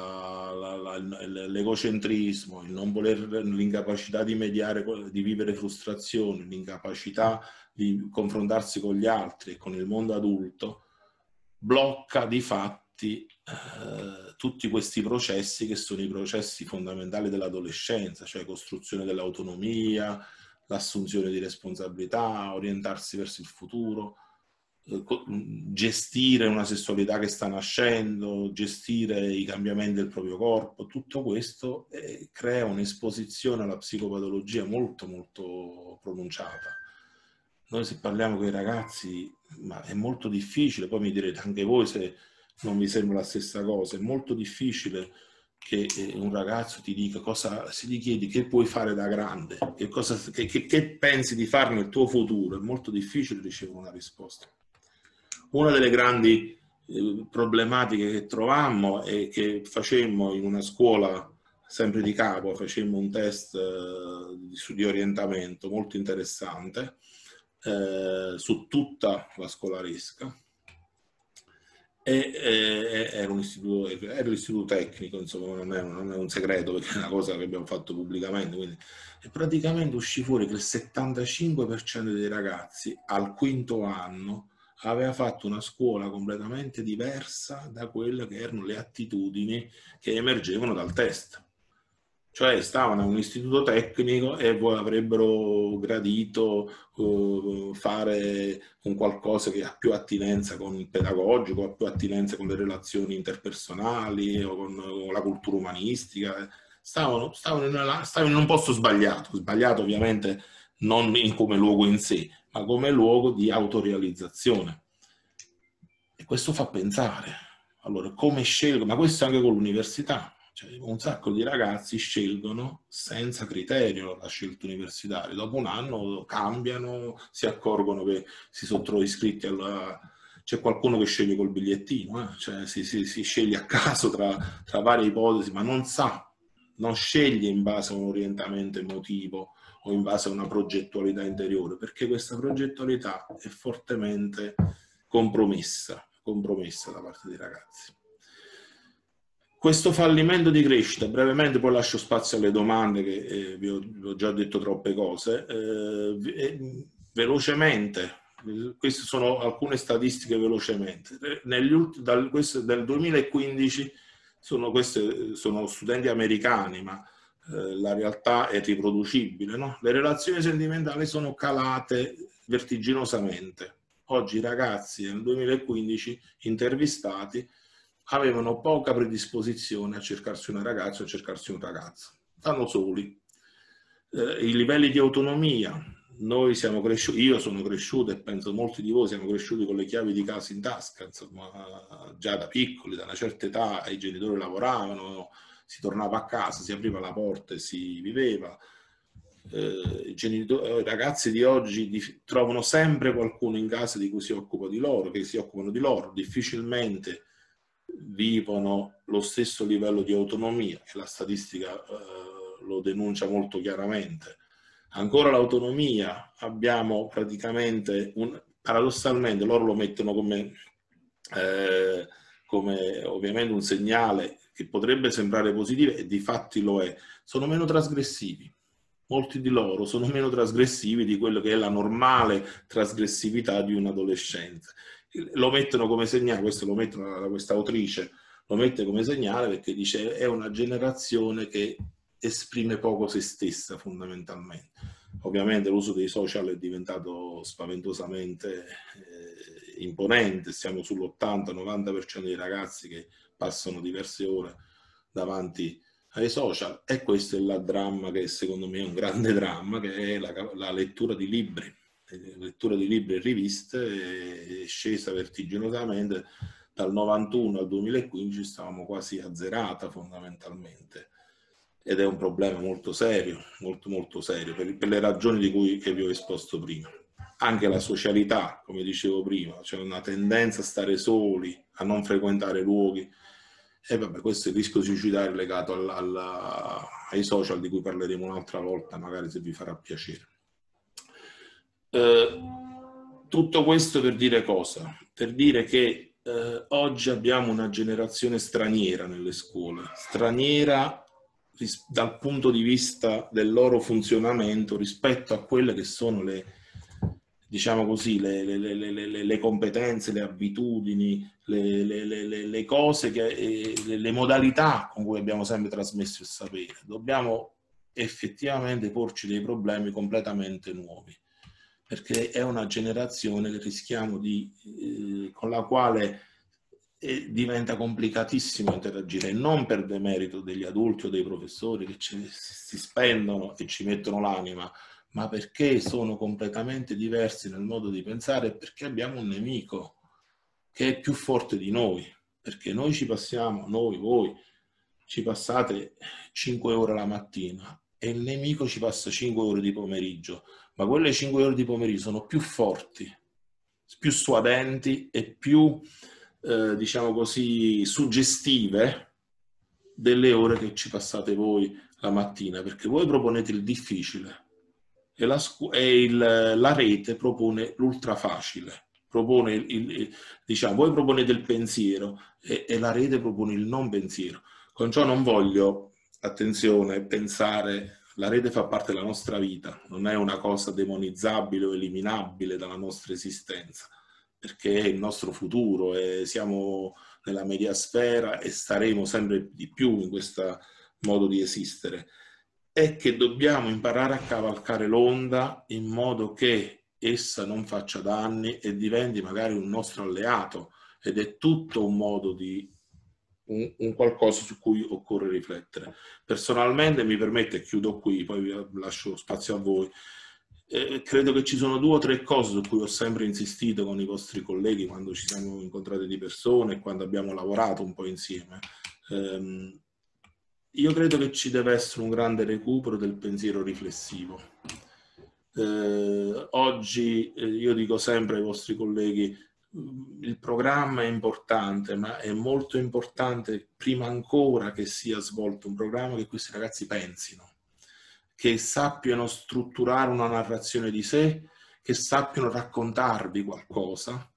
l'egocentrismo, il non voler, l'incapacità di mediare, di vivere frustrazioni, l'incapacità di confrontarsi con gli altri e con il mondo adulto, blocca di fatti eh, tutti questi processi che sono i processi fondamentali dell'adolescenza, cioè costruzione dell'autonomia, l'assunzione di responsabilità, orientarsi verso il futuro, eh, gestire una sessualità che sta nascendo, gestire i cambiamenti del proprio corpo. Tutto questo eh, crea un'esposizione alla psicopatologia molto molto pronunciata. Noi se parliamo con i ragazzi, ma è molto difficile, poi mi direte anche voi se non vi sembra la stessa cosa, è molto difficile che un ragazzo ti dica cosa, se gli chiedi che puoi fare da grande, che, cosa, che, che, che pensi di fare nel tuo futuro, è molto difficile ricevere una risposta. Una delle grandi eh, problematiche che trovammo è che facemmo in una scuola sempre di Capua, facemmo un test eh, di, di orientamento molto interessante, Eh, su tutta la scolaresca e, e era un istituto, era l'istituto tecnico, insomma non è, non è un segreto perché è una cosa che abbiamo fatto pubblicamente, quindi, e praticamente uscì fuori che il settantacinque per cento dei ragazzi al quinto anno aveva fatto una scuola completamente diversa da quelle che erano le attitudini che emergevano dal test. Cioè stavano a un istituto tecnico e poi avrebbero gradito uh, fare un qualcosa che ha più attinenza con il pedagogico, ha più attinenza con le relazioni interpersonali o con, con la cultura umanistica. Stavano, stavano, in, stavano in un posto sbagliato, sbagliato ovviamente non in, come luogo in sé, ma come luogo di autorealizzazione. E questo fa pensare. Allora, come scelgo? Ma questo anche con l'università. Cioè, un sacco di ragazzi scelgono senza criterio la scelta universitaria. Dopo un anno cambiano, si accorgono che si sono troppo iscritti alla... C'è qualcuno che sceglie col bigliettino, eh? Cioè, si, si, si sceglie a caso tra, tra varie ipotesi, ma non sa, non sceglie in base a un orientamento emotivo o in base a una progettualità interiore, perché questa progettualità è fortemente compromessa, compromessa da parte dei ragazzi. Questo fallimento di crescita, brevemente poi lascio spazio alle domande che eh, vi, ho, vi ho già detto troppe cose, eh, velocemente, queste sono alcune statistiche velocemente, negli ultimi, dal, questo, dal duemilaquindici sono, queste, sono studenti americani, ma eh, la realtà è riproducibile, no? Le relazioni sentimentali sono calate vertiginosamente. Oggi i ragazzi nel duemilaquindici intervistati avevano poca predisposizione a cercarsi una ragazza o a cercarsi un ragazzo. Stanno soli. Eh, I livelli di autonomia. Noi siamo cresciuti, io sono cresciuto e penso molti di voi siamo cresciuti con le chiavi di casa in tasca, insomma, già da piccoli, da una certa età i genitori lavoravano, si tornava a casa, si apriva la porta e si viveva. Eh, i, genitori, i ragazzi di oggi di, trovano sempre qualcuno in casa di cui si occupa di loro, che si occupano di loro, difficilmente vivono lo stesso livello di autonomia e la statistica eh, lo denuncia molto chiaramente. Ancora l'autonomia, abbiamo praticamente, un, paradossalmente loro lo mettono come, eh, come ovviamente un segnale che potrebbe sembrare positivo e di fatti lo è, sono meno trasgressivi. Molti di loro sono meno trasgressivi di quello che è la normale trasgressività di un adolescente. Lo mettono come segnale, questo lo mettono, questa autrice lo mette come segnale perché dice è una generazione che esprime poco se stessa fondamentalmente. Ovviamente l'uso dei social è diventato spaventosamente eh, imponente, siamo sull'ottanta novanta per cento dei ragazzi che passano diverse ore davanti ai social e questo è il dramma che secondo me è un grande dramma, che è la, la lettura di libri. La lettura di libri e riviste è scesa vertiginosamente dal novantuno al duemilaquindici, stavamo quasi azzerata fondamentalmente ed è un problema molto serio, molto molto serio per, per le ragioni di cui che vi ho esposto prima. anche la socialità, come dicevo prima, c'è una tendenza a stare soli, a non frequentare luoghi. E vabbè, questo è il rischio suicidario legato al, al, ai social, di cui parleremo un'altra volta, magari, se vi farà piacere. Eh, tutto questo per dire cosa? Per dire che eh, oggi abbiamo una generazione straniera nelle scuole, straniera dal punto di vista del loro funzionamento rispetto a quelle che sono le, diciamo così, le, le, le, le, le competenze, le abitudini, le, le, le, le cose, che, le, le modalità con cui abbiamo sempre trasmesso il sapere. Dobbiamo effettivamente porci dei problemi completamente nuovi, perché è una generazione che rischiamo di, eh, con la quale e diventa complicatissimo interagire, non per demerito degli adulti o dei professori che ci, si spendono e ci mettono l'anima, ma perché sono completamente diversi nel modo di pensare, perché abbiamo un nemico che è più forte di noi, perché noi ci passiamo, noi, voi, ci passate cinque ore la mattina e il nemico ci passa cinque ore di pomeriggio, ma quelle cinque ore di pomeriggio sono più forti, più suadenti e più Eh, diciamo così, suggestive delle ore che ci passate voi la mattina, perché voi proponete il difficile e la, e il, la rete propone l'ultra facile, propone il, il, diciamo, voi proponete il pensiero e, e la rete propone il non pensiero. Con ciò non voglio, attenzione, pensare, la rete fa parte della nostra vita, non è una cosa demonizzabile o eliminabile dalla nostra esistenza, perché è il nostro futuro e siamo nella mediasfera e staremo sempre di più in questo modo di esistere. È che dobbiamo imparare a cavalcare l'onda in modo che essa non faccia danni e diventi magari un nostro alleato, ed è tutto un modo di un, un qualcosa su cui occorre riflettere. Personalmente, mi permette, chiudo qui, poi vi lascio spazio a voi. Eh, credo che ci sono due o tre cose su cui ho sempre insistito con i vostri colleghi quando ci siamo incontrati di persona e quando abbiamo lavorato un po' insieme. Eh, io credo che ci deve essere un grande recupero del pensiero riflessivo. Eh, oggi eh, io dico sempre ai vostri colleghi, il programma è importante, ma è molto importante, prima ancora che sia svolto un programma, che questi ragazzi pensino, che sappiano strutturare una narrazione di sé, che sappiano raccontarvi qualcosa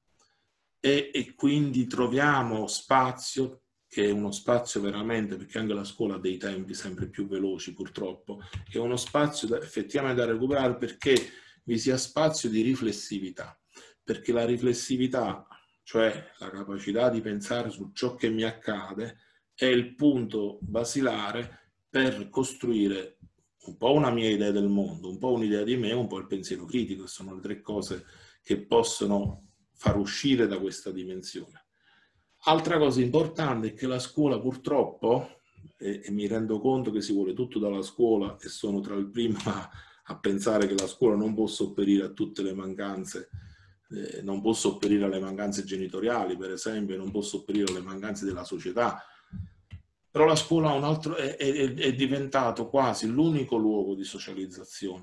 e, e quindi troviamo spazio, che è uno spazio veramente, perché anche la scuola ha dei tempi sempre più veloci purtroppo, è uno spazio da, effettivamente da recuperare, perché vi sia spazio di riflessività, perché la riflessività, cioè la capacità di pensare su ciò che mi accade, è il punto basilare per costruire un po' una mia idea del mondo, un po' un'idea di me, un po' il pensiero critico, che sono le tre cose che possono far uscire da questa dimensione. Altra cosa importante è che la scuola purtroppo, e, e mi rendo conto che si vuole tutto dalla scuola e sono tra il primo a, a pensare che la scuola non può sopperire a tutte le mancanze, eh, non può sopperire alle mancanze genitoriali, per esempio, non può sopperire alle mancanze della società. Però la scuola un altro, è, è, è diventato quasi l'unico luogo di socializzazione,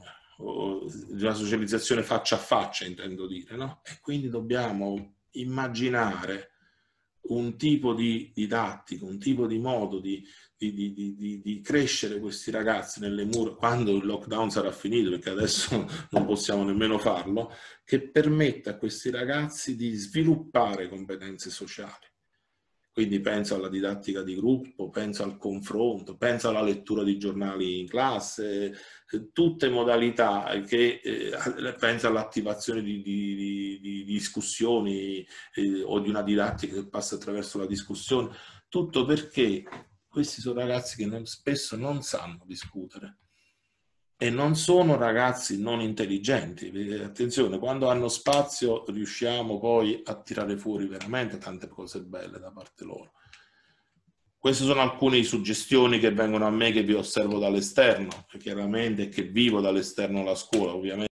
di una socializzazione faccia a faccia, intendo dire, no? E quindi dobbiamo immaginare un tipo di didattico, un tipo di modo di, di, di, di, di crescere questi ragazzi nelle mura, quando il lockdown sarà finito, perché adesso non possiamo nemmeno farlo, che permetta a questi ragazzi di sviluppare competenze sociali. Quindi penso alla didattica di gruppo, penso al confronto, penso alla lettura di giornali in classe, tutte modalità che, eh, penso all'attivazione di, di, di, di discussioni eh, o di una didattica che passa attraverso la discussione, tutto perché questi sono ragazzi che non, spesso non sanno discutere. E non sono ragazzi non intelligenti, attenzione, quando hanno spazio riusciamo poi a tirare fuori veramente tante cose belle da parte loro. Queste sono alcune suggestioni che vengono a me, che vi osservo dall'esterno, chiaramente, che vivo dall'esterno la scuola, ovviamente.